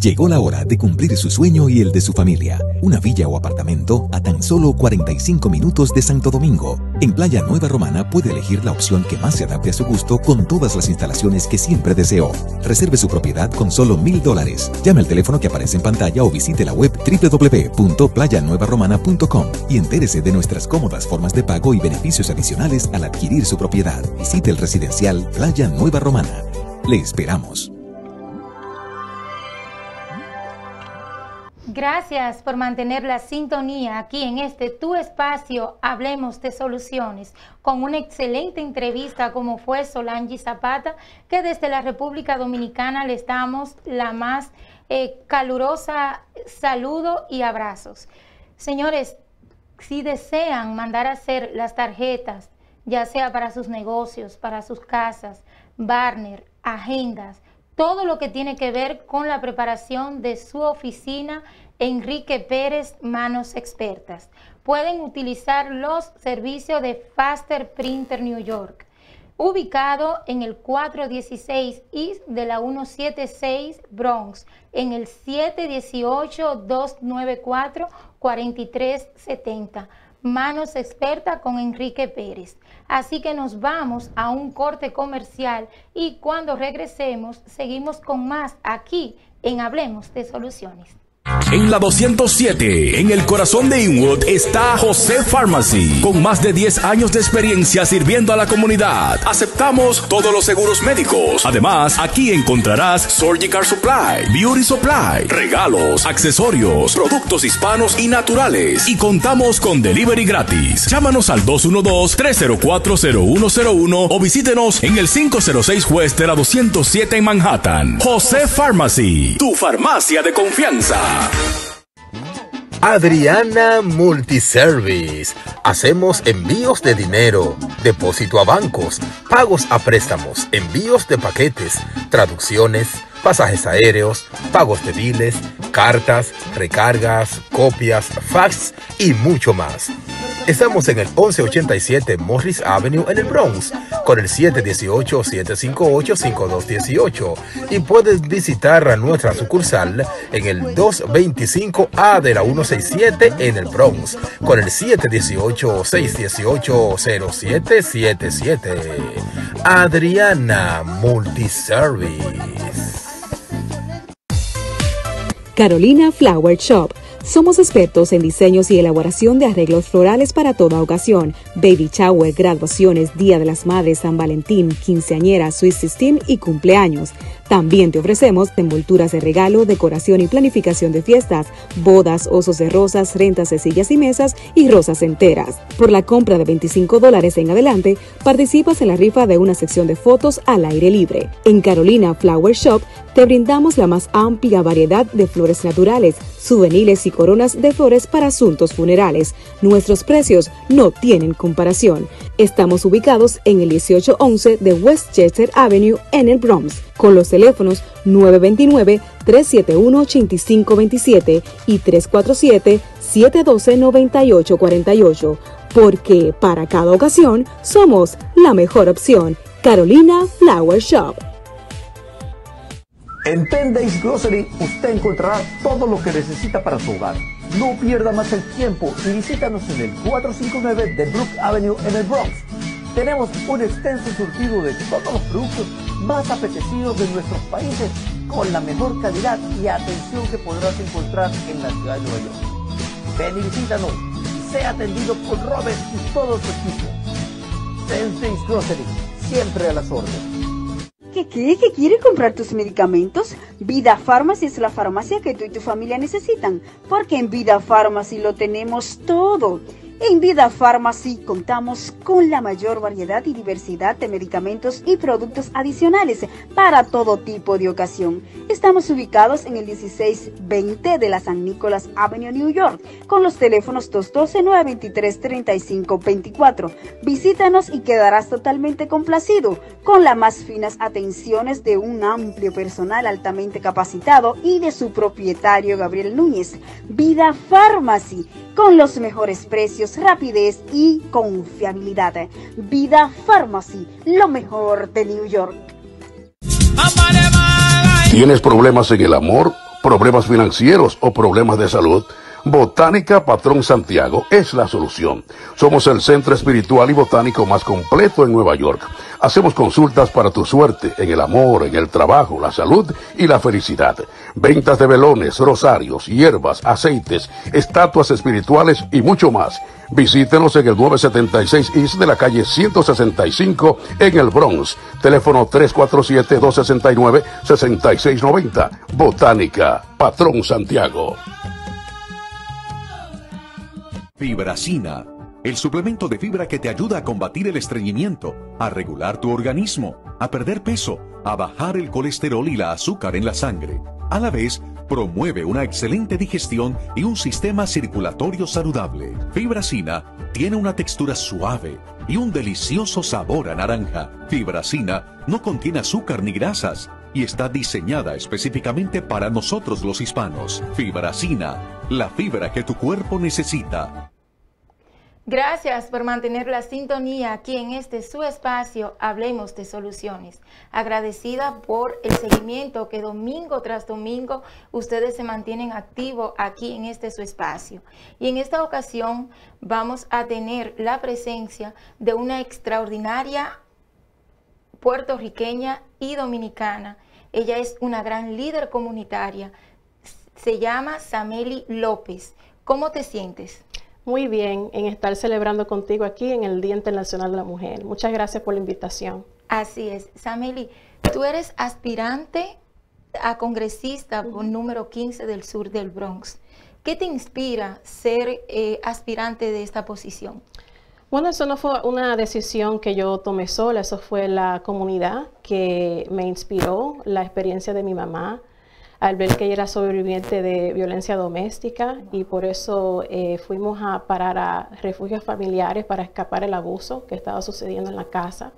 Llegó la hora de cumplir su sueño y el de su familia. Una villa o apartamento a tan solo cuarenta y cinco minutos de Santo Domingo. En Playa Nueva Romana puede elegir la opción que más se adapte a su gusto con todas las instalaciones que siempre deseó. Reserve su propiedad con solo mil dólares. Llame al teléfono que aparece en pantalla o visite la web doble u doble u doble u punto playa nueva romana punto com y entérese de nuestras cómodas formas de pago y beneficios adicionales al adquirir su propiedad. Visite el residencial Playa Nueva Romana. Le esperamos. Gracias por mantener la sintonía aquí en este tu espacio Hablemos de Soluciones, con una excelente entrevista como fue Solange Zapata, que desde la República Dominicana les damos la más eh, calurosa saludo y abrazos. Señores, si desean mandar a hacer las tarjetas, ya sea para sus negocios, para sus casas, barner, agendas, todo lo que tiene que ver con la preparación de su oficina, Enrique Pérez, Manos Expertas. Pueden utilizar los servicios de Faster Printer New York, ubicado en el cuatrocientos dieciséis East de la ciento setenta y seis Bronx, en el siete uno ocho, dos nueve cuatro, cuatro tres siete cero. Manos Expertas con Enrique Pérez. Así que nos vamos a un corte comercial y cuando regresemos seguimos con más aquí en Hablemos de Soluciones. En la doscientos siete, en el corazón de Inwood, está José Pharmacy, con más de diez años de experiencia sirviendo a la comunidad. Aceptamos todos los seguros médicos. Además, aquí encontrarás Surgical Supply, Beauty Supply, regalos, accesorios, productos hispanos y naturales. Y contamos con delivery gratis. Llámanos al dos uno dos, tres cero cuatro, cero uno cero uno o visítenos en el quinientos seis West de la doscientos siete en Manhattan. José Pharmacy, tu farmacia de confianza. Adriana Multiservice. Hacemos envíos de dinero, depósito a bancos, pagos a préstamos, envíos de paquetes, traducciones, pasajes aéreos, pagos de biles, cartas, recargas, copias, fax y mucho más. Estamos en el once ochenta y siete Morris Avenue en el Bronx, con el siete uno ocho, siete cinco ocho, cinco dos uno ocho, y puedes visitar a nuestra sucursal en el doscientos veinticinco A de la ciento sesenta y siete en el Bronx, con el siete uno ocho, seis uno ocho, cero siete siete siete. Adriana Multiservice. Carolina Flower Shop. Somos expertos en diseños y elaboración de arreglos florales para toda ocasión: baby shower, graduaciones, Día de las Madres, San Valentín, quinceañera, Sweet dieciséis y cumpleaños. También te ofrecemos envolturas de regalo, decoración y planificación de fiestas, bodas, osos de rosas, rentas de sillas y mesas y rosas enteras. Por la compra de veinticinco dólares en adelante, participas en la rifa de una sección de fotos al aire libre. En Carolina Flower Shop te brindamos la más amplia variedad de flores naturales, souvenirs y coronas de flores para asuntos funerales. Nuestros precios no tienen comparación. Estamos ubicados en el dieciocho once de Westchester Avenue en el Bronx, con los teléfonos nueve dos nueve, tres siete uno, ocho cinco dos siete y tres cuatro siete, siete uno dos, nueve ocho cuatro ocho, porque para cada ocasión somos la mejor opción. Carolina Flower Shop. En Ten Days Grocery usted encontrará todo lo que necesita para su hogar. No pierda más el tiempo y visítanos en el cuatrocientos cincuenta y nueve de Brook Avenue en el Bronx. Tenemos un extenso surtido de todos los productos más apetecidos de nuestros países con la mejor calidad y atención que podrás encontrar en la ciudad de Nueva York. Ven y visítanos y sea atendido por Robert y todo su equipo. Ten Days Grocery, siempre a las órdenes. ¿Qué, qué, ¿Qué quieres comprar tus medicamentos? Vida Pharmacy es la farmacia que tú y tu familia necesitan, porque en Vida Pharmacy lo tenemos todo. En Vida Pharmacy contamos con la mayor variedad y diversidad de medicamentos y productos adicionales para todo tipo de ocasión. Estamos ubicados en el dieciséis veinte de la San Nicolás Avenue, New York, con los teléfonos dos uno dos, nueve dos tres, tres cinco dos cuatro. Visítanos y quedarás totalmente complacido con las más finas atenciones de un amplio personal altamente capacitado y de su propietario Gabriel Núñez. Vida Pharmacy, con los mejores precios, rapidez y confiabilidad. Vida Pharmacy, lo mejor de New York. ¿Tienes problemas en el amor? problemas financieros o problemas de salud, Botánica Patrón Santiago es la solución. Somos el centro espiritual y botánico más completo en Nueva York. Hacemos consultas para tu suerte en el amor, en el trabajo, la salud y la felicidad. Ventas de velones, rosarios, hierbas, aceites, estatuas espirituales y mucho más. Visítenos en el nueve setenta y seis East de la calle ciento sesenta y cinco en el Bronx. Teléfono tres cuatro siete, dos seis nueve, seis seis nueve cero. Botánica Patrón Santiago. Fibracina, el suplemento de fibra que te ayuda a combatir el estreñimiento, a regular tu organismo, a perder peso, a bajar el colesterol y la azúcar en la sangre. A la vez, promueve una excelente digestión y un sistema circulatorio saludable. Fibracina tiene una textura suave y un delicioso sabor a naranja. Fibracina no contiene azúcar ni grasas y está diseñada específicamente para nosotros los hispanos. Fibracina, la fibra que tu cuerpo necesita. Gracias por mantener la sintonía aquí en este su espacio, Hablemos de Soluciones. Agradecida por el seguimiento que domingo tras domingo ustedes se mantienen activos aquí en este su espacio. Y en esta ocasión vamos a tener la presencia de una extraordinaria puertorriqueña y dominicana. Ella es una gran líder comunitaria. Se llama Sameli López. ¿Cómo te sientes? Muy bien, en estar celebrando contigo aquí en el Día Internacional de la Mujer. Muchas gracias por la invitación. Así es. Sameli, tú eres aspirante a congresista por número quince del sur del Bronx. ¿Qué te inspira ser eh, aspirante de esta posición? Bueno, eso no fue una decisión que yo tomé sola, eso fue la comunidad que me inspiró, la experiencia de mi mamá, al ver que ella era sobreviviente de violencia doméstica y por eso eh, fuimos a parar a refugios familiares para escapar el abuso que estaba sucediendo en la casa.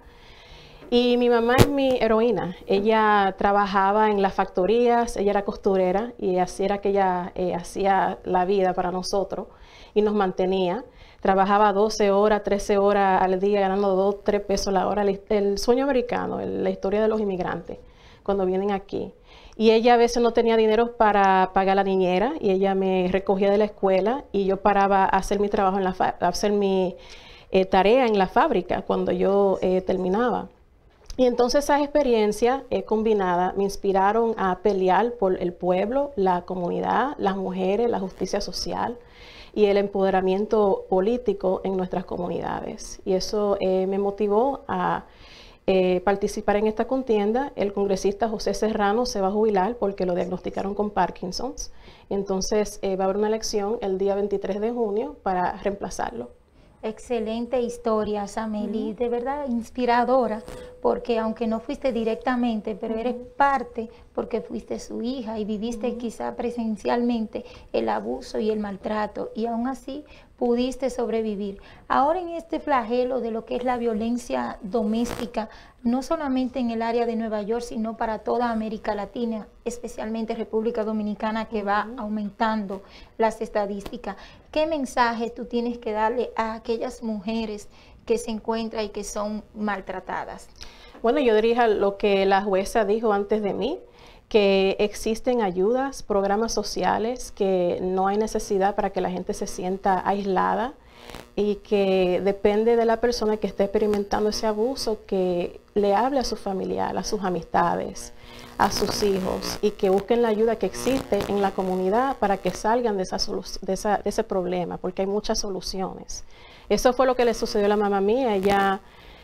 Y mi mamá es mi heroína. Ella trabajaba en las factorías, ella era costurera y así era que ella eh, hacía la vida para nosotros y nos mantenía. Trabajaba doce horas, trece horas al día, ganando dos, tres pesos la hora. El, el sueño americano, el, la historia de los inmigrantes cuando vienen aquí. Y ella a veces no tenía dinero para pagar la niñera y ella me recogía de la escuela y yo paraba a hacer mi trabajo, en la a hacer mi eh, tarea en la fábrica cuando yo eh, terminaba. Y entonces esas experiencias eh, combinadas me inspiraron a pelear por el pueblo, la comunidad, las mujeres, la justicia social y el empoderamiento político en nuestras comunidades. Y eso eh, me motivó a Eh, participar en esta contienda. El congresista José Serrano se va a jubilar porque lo diagnosticaron con Parkinson's. Entonces eh, va a haber una elección el día veintitrés de junio para reemplazarlo. Excelente historia, Sameli, uh-huh. De verdad inspiradora, porque aunque no fuiste directamente, pero uh-huh. eres parte porque fuiste su hija y viviste uh-huh. quizá presencialmente el abuso y el maltrato y aún así pudiste sobrevivir. Ahora en este flagelo de lo que es la violencia doméstica, no solamente en el área de Nueva York, sino para toda América Latina, especialmente República Dominicana, que va aumentando las estadísticas. ¿Qué mensaje tú tienes que darle a aquellas mujeres que se encuentran y que son maltratadas? Bueno, yo diría lo que la jueza dijo antes de mí, que existen ayudas, programas sociales, que no hay necesidad para que la gente se sienta aislada y que depende de la persona que esté experimentando ese abuso que le hable a su familiar, a sus amistades, a sus hijos y que busquen la ayuda que existe en la comunidad para que salgan de, esa de, esa, de ese problema, porque hay muchas soluciones. Eso fue lo que le sucedió a la mamá mía. Ella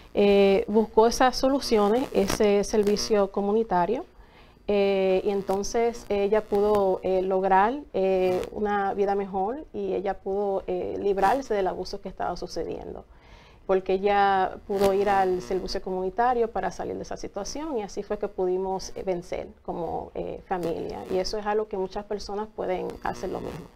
eh, buscó esas soluciones, ese servicio comunitario. Eh, y entonces ella pudo eh, lograr eh, una vida mejor y ella pudo eh, librarse del abuso que estaba sucediendo, porque ella pudo ir al servicio comunitario para salir de esa situación y así fue que pudimos eh, vencer como eh, familia, y eso es algo que muchas personas pueden hacer lo mismo.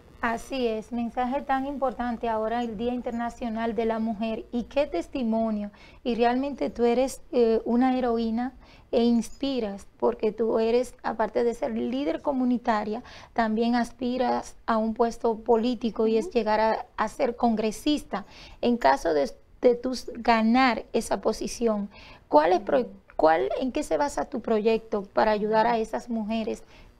Así es, mensaje tan importante ahora el Día Internacional de la Mujer, y qué testimonio, y realmente tú eres eh, una heroína e inspiras, porque tú eres, aparte de ser líder comunitaria, también aspiras a un puesto político y es llegar a, a ser congresista. En caso de, de tú ganar esa posición, ¿cuál es, cuál, ¿en qué se basa tu proyecto para ayudar a esas mujeres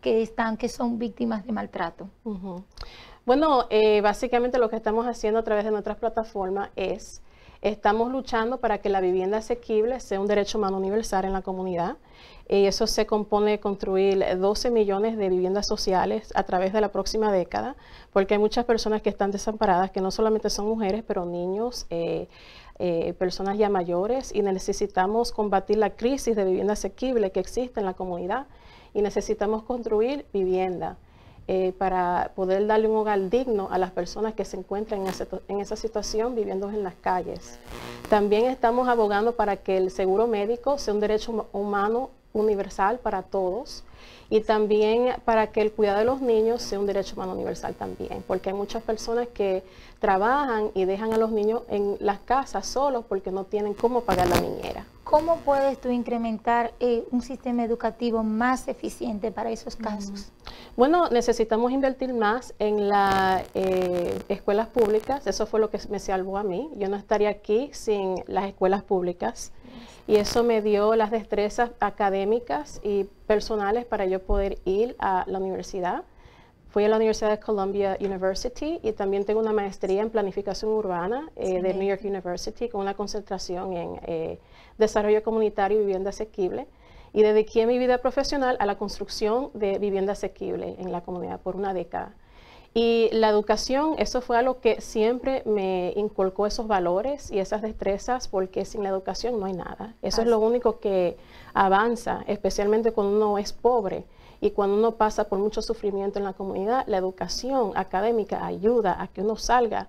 que están, que son víctimas de maltrato? Uh-huh. Bueno, eh, básicamente lo que estamos haciendo a través de nuestras plataformas es, estamos luchando para que la vivienda asequible sea un derecho humano universal en la comunidad. Y eso se compone de construir doce millones de viviendas sociales a través de la próxima década, porque hay muchas personas que están desamparadas, que no solamente son mujeres, pero niños, eh, eh, personas ya mayores, y necesitamos combatir la crisis de vivienda asequible que existe en la comunidad, y necesitamos construir vivienda. Eh, para poder darle un hogar digno a las personas que se encuentran en esa, en esa situación viviendo en las calles. También estamos abogando para que el seguro médico sea un derecho humano universal para todos, y también para que el cuidado de los niños sea un derecho humano universal también, porque hay muchas personas que trabajan y dejan a los niños en las casas solos porque no tienen cómo pagar la niñera. ¿Cómo puedes tú incrementar eh, un sistema educativo más eficiente para esos casos? Bueno, necesitamos invertir más en las eh, escuelas públicas. Eso fue lo que me salvó a mí. Yo no estaría aquí sin las escuelas públicas. Y eso me dio las destrezas académicas y personales para yo poder ir a la universidad. Fui a la Universidad de Columbia University y también tengo una maestría en planificación urbana eh, de New York University con una concentración en eh, desarrollo comunitario y vivienda asequible. Y dediqué mi vida profesional a la construcción de vivienda asequible en la comunidad por una década. Y la educación, eso fue algo que siempre me inculcó esos valores y esas destrezas, porque sin la educación no hay nada. Eso Así. Es lo único que avanza, especialmente cuando uno es pobre y cuando uno pasa por mucho sufrimiento en la comunidad. La educación académica ayuda a que uno salga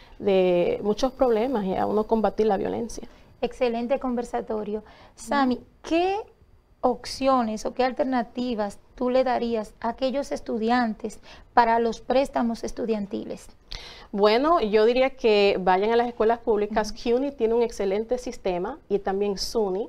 de muchos problemas y a uno combatir la violencia. Excelente conversatorio. Sami, ¿qué opciones o qué alternativas tú le darías a aquellos estudiantes para los préstamos estudiantiles? Bueno, yo diría que vayan a las escuelas públicas. Uh-huh. CUNY tiene un excelente sistema y también SUNY.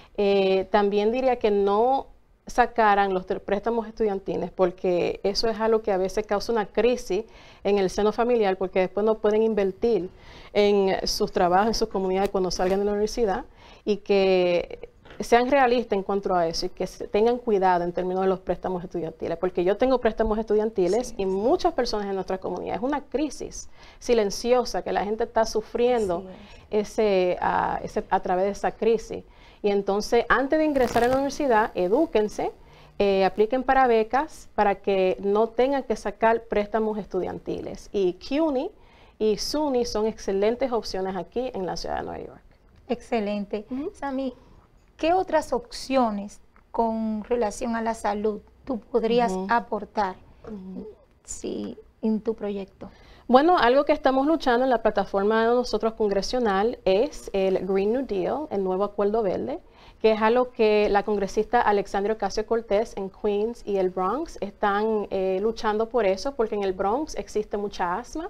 Eh, también diría que no sacaran los préstamos estudiantiles, porque eso es algo que a veces causa una crisis en el seno familiar, porque después no pueden invertir en sus trabajos, en sus comunidades cuando salgan de la universidad, y que sean realistas en cuanto a eso y que tengan cuidado en términos de los préstamos estudiantiles, porque yo tengo préstamos estudiantiles sí, y muchas personas en nuestra comunidad. Es una crisis silenciosa que la gente está sufriendo ese, a, ese, a través de esa crisis. Y entonces, antes de ingresar a la universidad, edúquense, eh, apliquen para becas para que no tengan que sacar préstamos estudiantiles. Y CUNY y SUNY son excelentes opciones aquí en la ciudad de Nueva York. Excelente. Uh-huh. Sami, ¿qué otras opciones con relación a la salud tú podrías uh-huh. aportar uh-huh. sí, en tu proyecto? Bueno, algo que estamos luchando en la plataforma de nosotros congresional es el Green New Deal, el nuevo Acuerdo Verde, que es algo que la congresista Alexandria Ocasio-Cortez en Queens y el Bronx están eh, luchando por eso, porque en el Bronx existe mucha asma,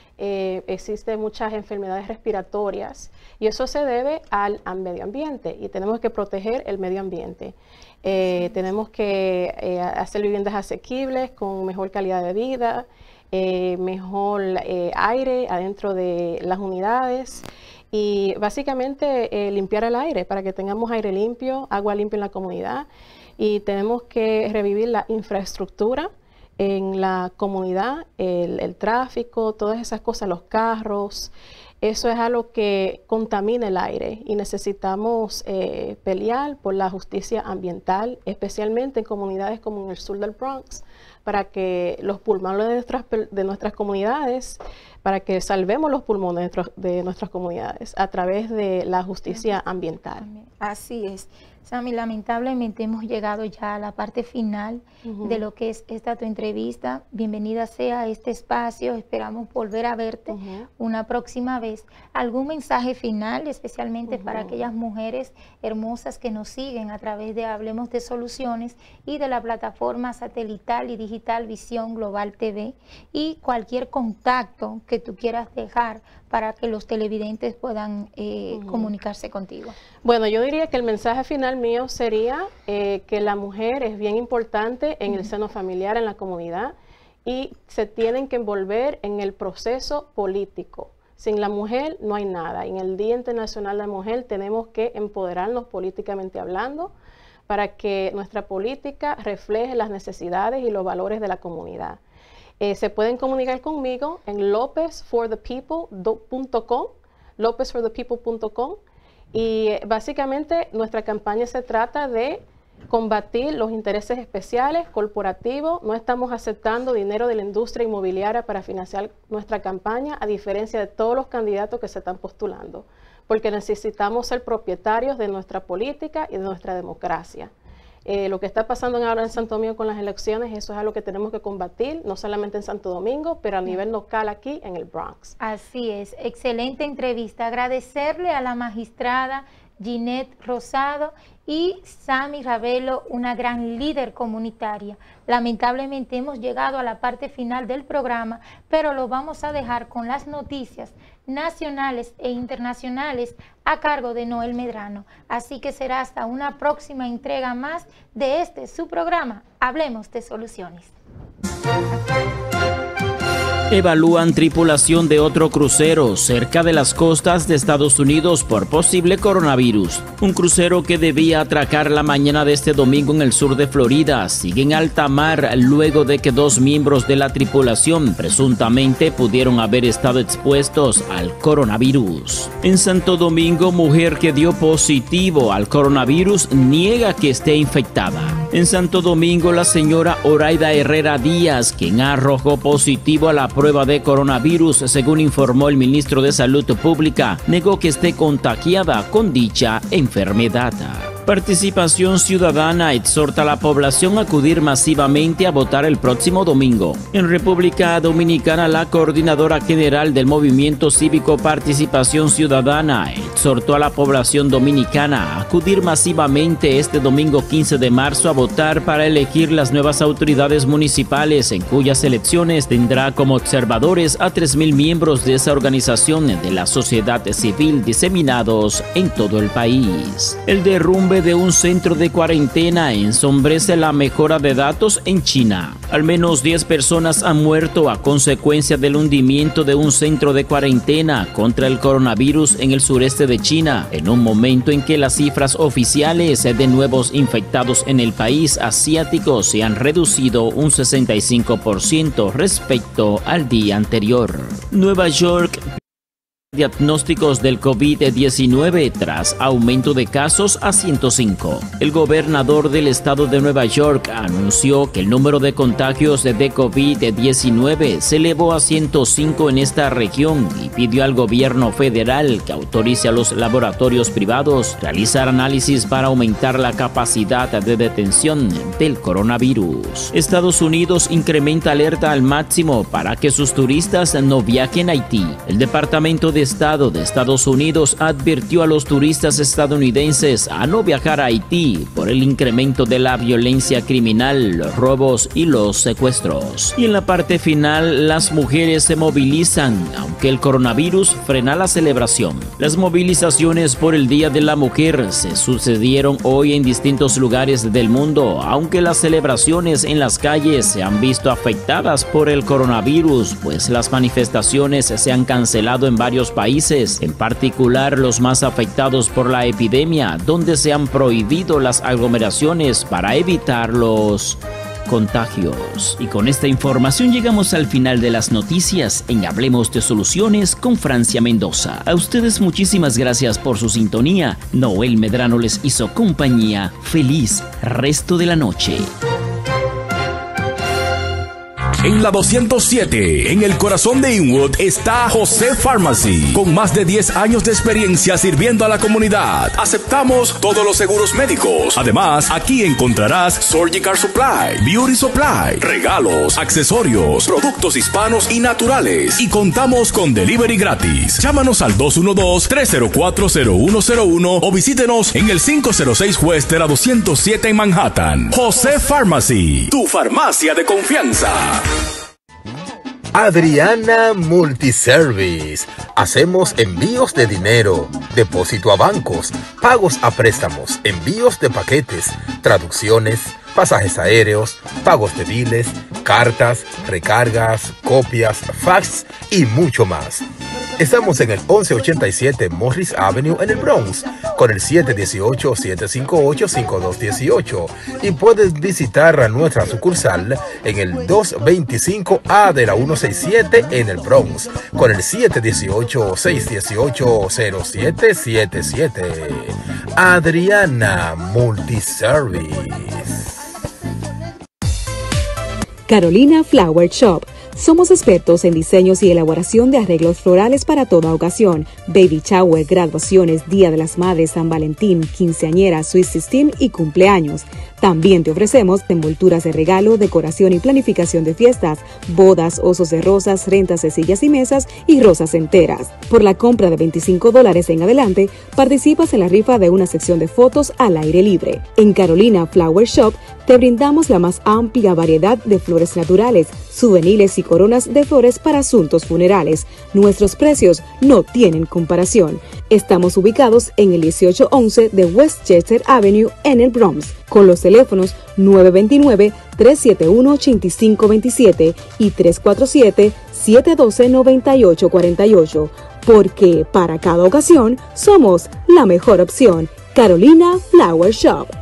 Eh, existen muchas enfermedades respiratorias y eso se debe al, al medio ambiente, y tenemos que proteger el medio ambiente. Eh, tenemos que eh, hacer viviendas asequibles con mejor calidad de vida, eh, mejor eh, aire adentro de las unidades y básicamente eh, limpiar el aire para que tengamos aire limpio, agua limpia en la comunidad, y tenemos que revivir la infraestructura en la comunidad, el, el tráfico, todas esas cosas, los carros. Eso es algo que contamina el aire y necesitamos eh, pelear por la justicia ambiental, especialmente en comunidades como en el sur del Bronx, para que los pulmones de nuestras, de nuestras comunidades, para que salvemos los pulmones de, nuestro, de nuestras comunidades a través de la justicia ambiental. Así es. Sami, lamentablemente hemos llegado ya a la parte final uh-huh. de lo que es esta tu entrevista. Bienvenida sea a este espacio, esperamos volver a verte uh-huh. una próxima vez. ¿Algún mensaje final, especialmente uh-huh. para aquellas mujeres hermosas que nos siguen a través de Hablemos de Soluciones y de la plataforma satelital y digital Visión Global T V, y cualquier contacto que tú quieras dejar para que los televidentes puedan eh, uh-huh. comunicarse contigo? Bueno, yo diría que el mensaje final mío sería eh, que la mujer es bien importante en uh-huh. el seno familiar, en la comunidad, y se tienen que envolver en el proceso político. Sin la mujer no hay nada. En el Día Internacional de la Mujer tenemos que empoderarnos políticamente hablando, para que nuestra política refleje las necesidades y los valores de la comunidad. Eh, se pueden comunicar conmigo en lopez for the people punto com, lopez for the people punto com, y eh, básicamente nuestra campaña se trata de combatir los intereses especiales, corporativos. No estamos aceptando dinero de la industria inmobiliaria para financiar nuestra campaña, a diferencia de todos los candidatos que se están postulando, porque necesitamos ser propietarios de nuestra política y de nuestra democracia. Eh, lo que está pasando ahora en Santo Domingo con las elecciones, eso es algo que tenemos que combatir, no solamente en Santo Domingo, pero a nivel local aquí en el Bronx. Así es, excelente entrevista. Agradecerle a la magistrada Ginette Rosado y Sammy Ravelo, una gran líder comunitaria. Lamentablemente hemos llegado a la parte final del programa, pero lo vamos a dejar con las noticias nacionales e internacionales a cargo de Noel Medrano. Así que será hasta una próxima entrega más de este su programa, Hablemos de Soluciones. Evalúan tripulación de otro crucero cerca de las costas de Estados Unidos por posible coronavirus. Un crucero que debía atracar la mañana de este domingo en el sur de Florida sigue en alta mar luego de que dos miembros de la tripulación presuntamente pudieron haber estado expuestos al coronavirus. En Santo Domingo, mujer que dio positivo al coronavirus niega que esté infectada. En Santo Domingo, la señora Oraida Herrera Díaz, quien arrojó positivo a la prueba de coronavirus, según informó el ministro de Salud Pública, negó que esté contagiada con dicha enfermedad. Participación Ciudadana exhorta a la población a acudir masivamente a votar el próximo domingo. En República Dominicana, la coordinadora general del Movimiento Cívico Participación Ciudadana exhortó a la población dominicana a acudir masivamente este domingo quince de marzo a votar para elegir las nuevas autoridades municipales, en cuyas elecciones tendrá como observadores a tres mil miembros de esa organización de la sociedad civil diseminados en todo el país. El derrumbe de un centro de cuarentena ensombrece la mejora de datos en China. Al menos diez personas han muerto a consecuencia del hundimiento de un centro de cuarentena contra el coronavirus en el sureste de China, en un momento en que las cifras oficiales de nuevos infectados en el país asiático se han reducido un sesenta y cinco por ciento respecto al día anterior. Nueva York diagnósticos del COVID diecinueve tras aumento de casos a ciento cinco. El gobernador del estado de Nueva York anunció que el número de contagios de COVID diecinueve se elevó a ciento cinco en esta región y pidió al gobierno federal que autorice a los laboratorios privados realizar análisis para aumentar la capacidad de detención del coronavirus. Estados Unidos incrementa alerta al máximo para que sus turistas no viajen a Haití. El Departamento de Estado de Estados Unidos advirtió a los turistas estadounidenses a no viajar a Haití por el incremento de la violencia criminal, los robos y los secuestros. Y en la parte final, las mujeres se movilizan, aunque el coronavirus frena la celebración. Las movilizaciones por el Día de la Mujer se sucedieron hoy en distintos lugares del mundo, aunque las celebraciones en las calles se han visto afectadas por el coronavirus, pues las manifestaciones se han cancelado en varios países, en particular los más afectados por la epidemia, donde se han prohibido las aglomeraciones para evitar los contagios. Y con esta información llegamos al final de las noticias en Hablemos de Soluciones con Francia Mendoza. A ustedes muchísimas gracias por su sintonía. Noel Medrano les hizo compañía. Feliz resto de la noche. En la doscientos siete, en el corazón de Inwood, está José Pharmacy, con más de diez años de experiencia sirviendo a la comunidad. Aceptamos todos los seguros médicos. Además, aquí encontrarás Surgical Supply, Beauty Supply, regalos, accesorios, productos hispanos y naturales. Y contamos con delivery gratis. Llámanos al dos uno dos, tres cero cuatro, cero uno cero uno o visítenos en el quinientos seis West de la doscientos siete en Manhattan. José Pharmacy, tu farmacia de confianza. Adriana Multiservice. Hacemos envíos de dinero, depósito a bancos, pagos a préstamos, envíos de paquetes, traducciones, pasajes aéreos, pagos de biles, cartas, recargas, copias, fax y mucho más. Estamos en el once ochenta y siete Morris Avenue en el Bronx. con el siete uno ocho, siete cinco ocho, cinco dos uno ocho y puedes visitar nuestra sucursal en el doscientos veinticinco A de la ciento sesenta y siete en el Bronx con el siete uno ocho, seis uno ocho, cero siete siete siete. Adriana Multiservice. Carolina Flower Shop. Somos expertos en diseños y elaboración de arreglos florales para toda ocasión, baby shower, graduaciones, Día de las Madres, San Valentín, quinceañera, Sweet dieciséis y cumpleaños. También te ofrecemos envolturas de regalo, decoración y planificación de fiestas, bodas, osos de rosas, rentas de sillas y mesas y rosas enteras. Por la compra de veinticinco dólares en adelante, participas en la rifa de una sección de fotos al aire libre. En Carolina Flower Shop te brindamos la más amplia variedad de flores naturales, souvenirs y coronas de flores para asuntos funerales. Nuestros precios no tienen comparación. Estamos ubicados en el dieciocho once de Westchester Avenue en el Bronx, con los teléfonos nueve dos nueve, tres siete uno, ocho cinco dos siete y tres cuatro siete, siete uno dos, nueve ocho cuatro ocho, porque para cada ocasión somos la mejor opción. Carolina Flower Shop.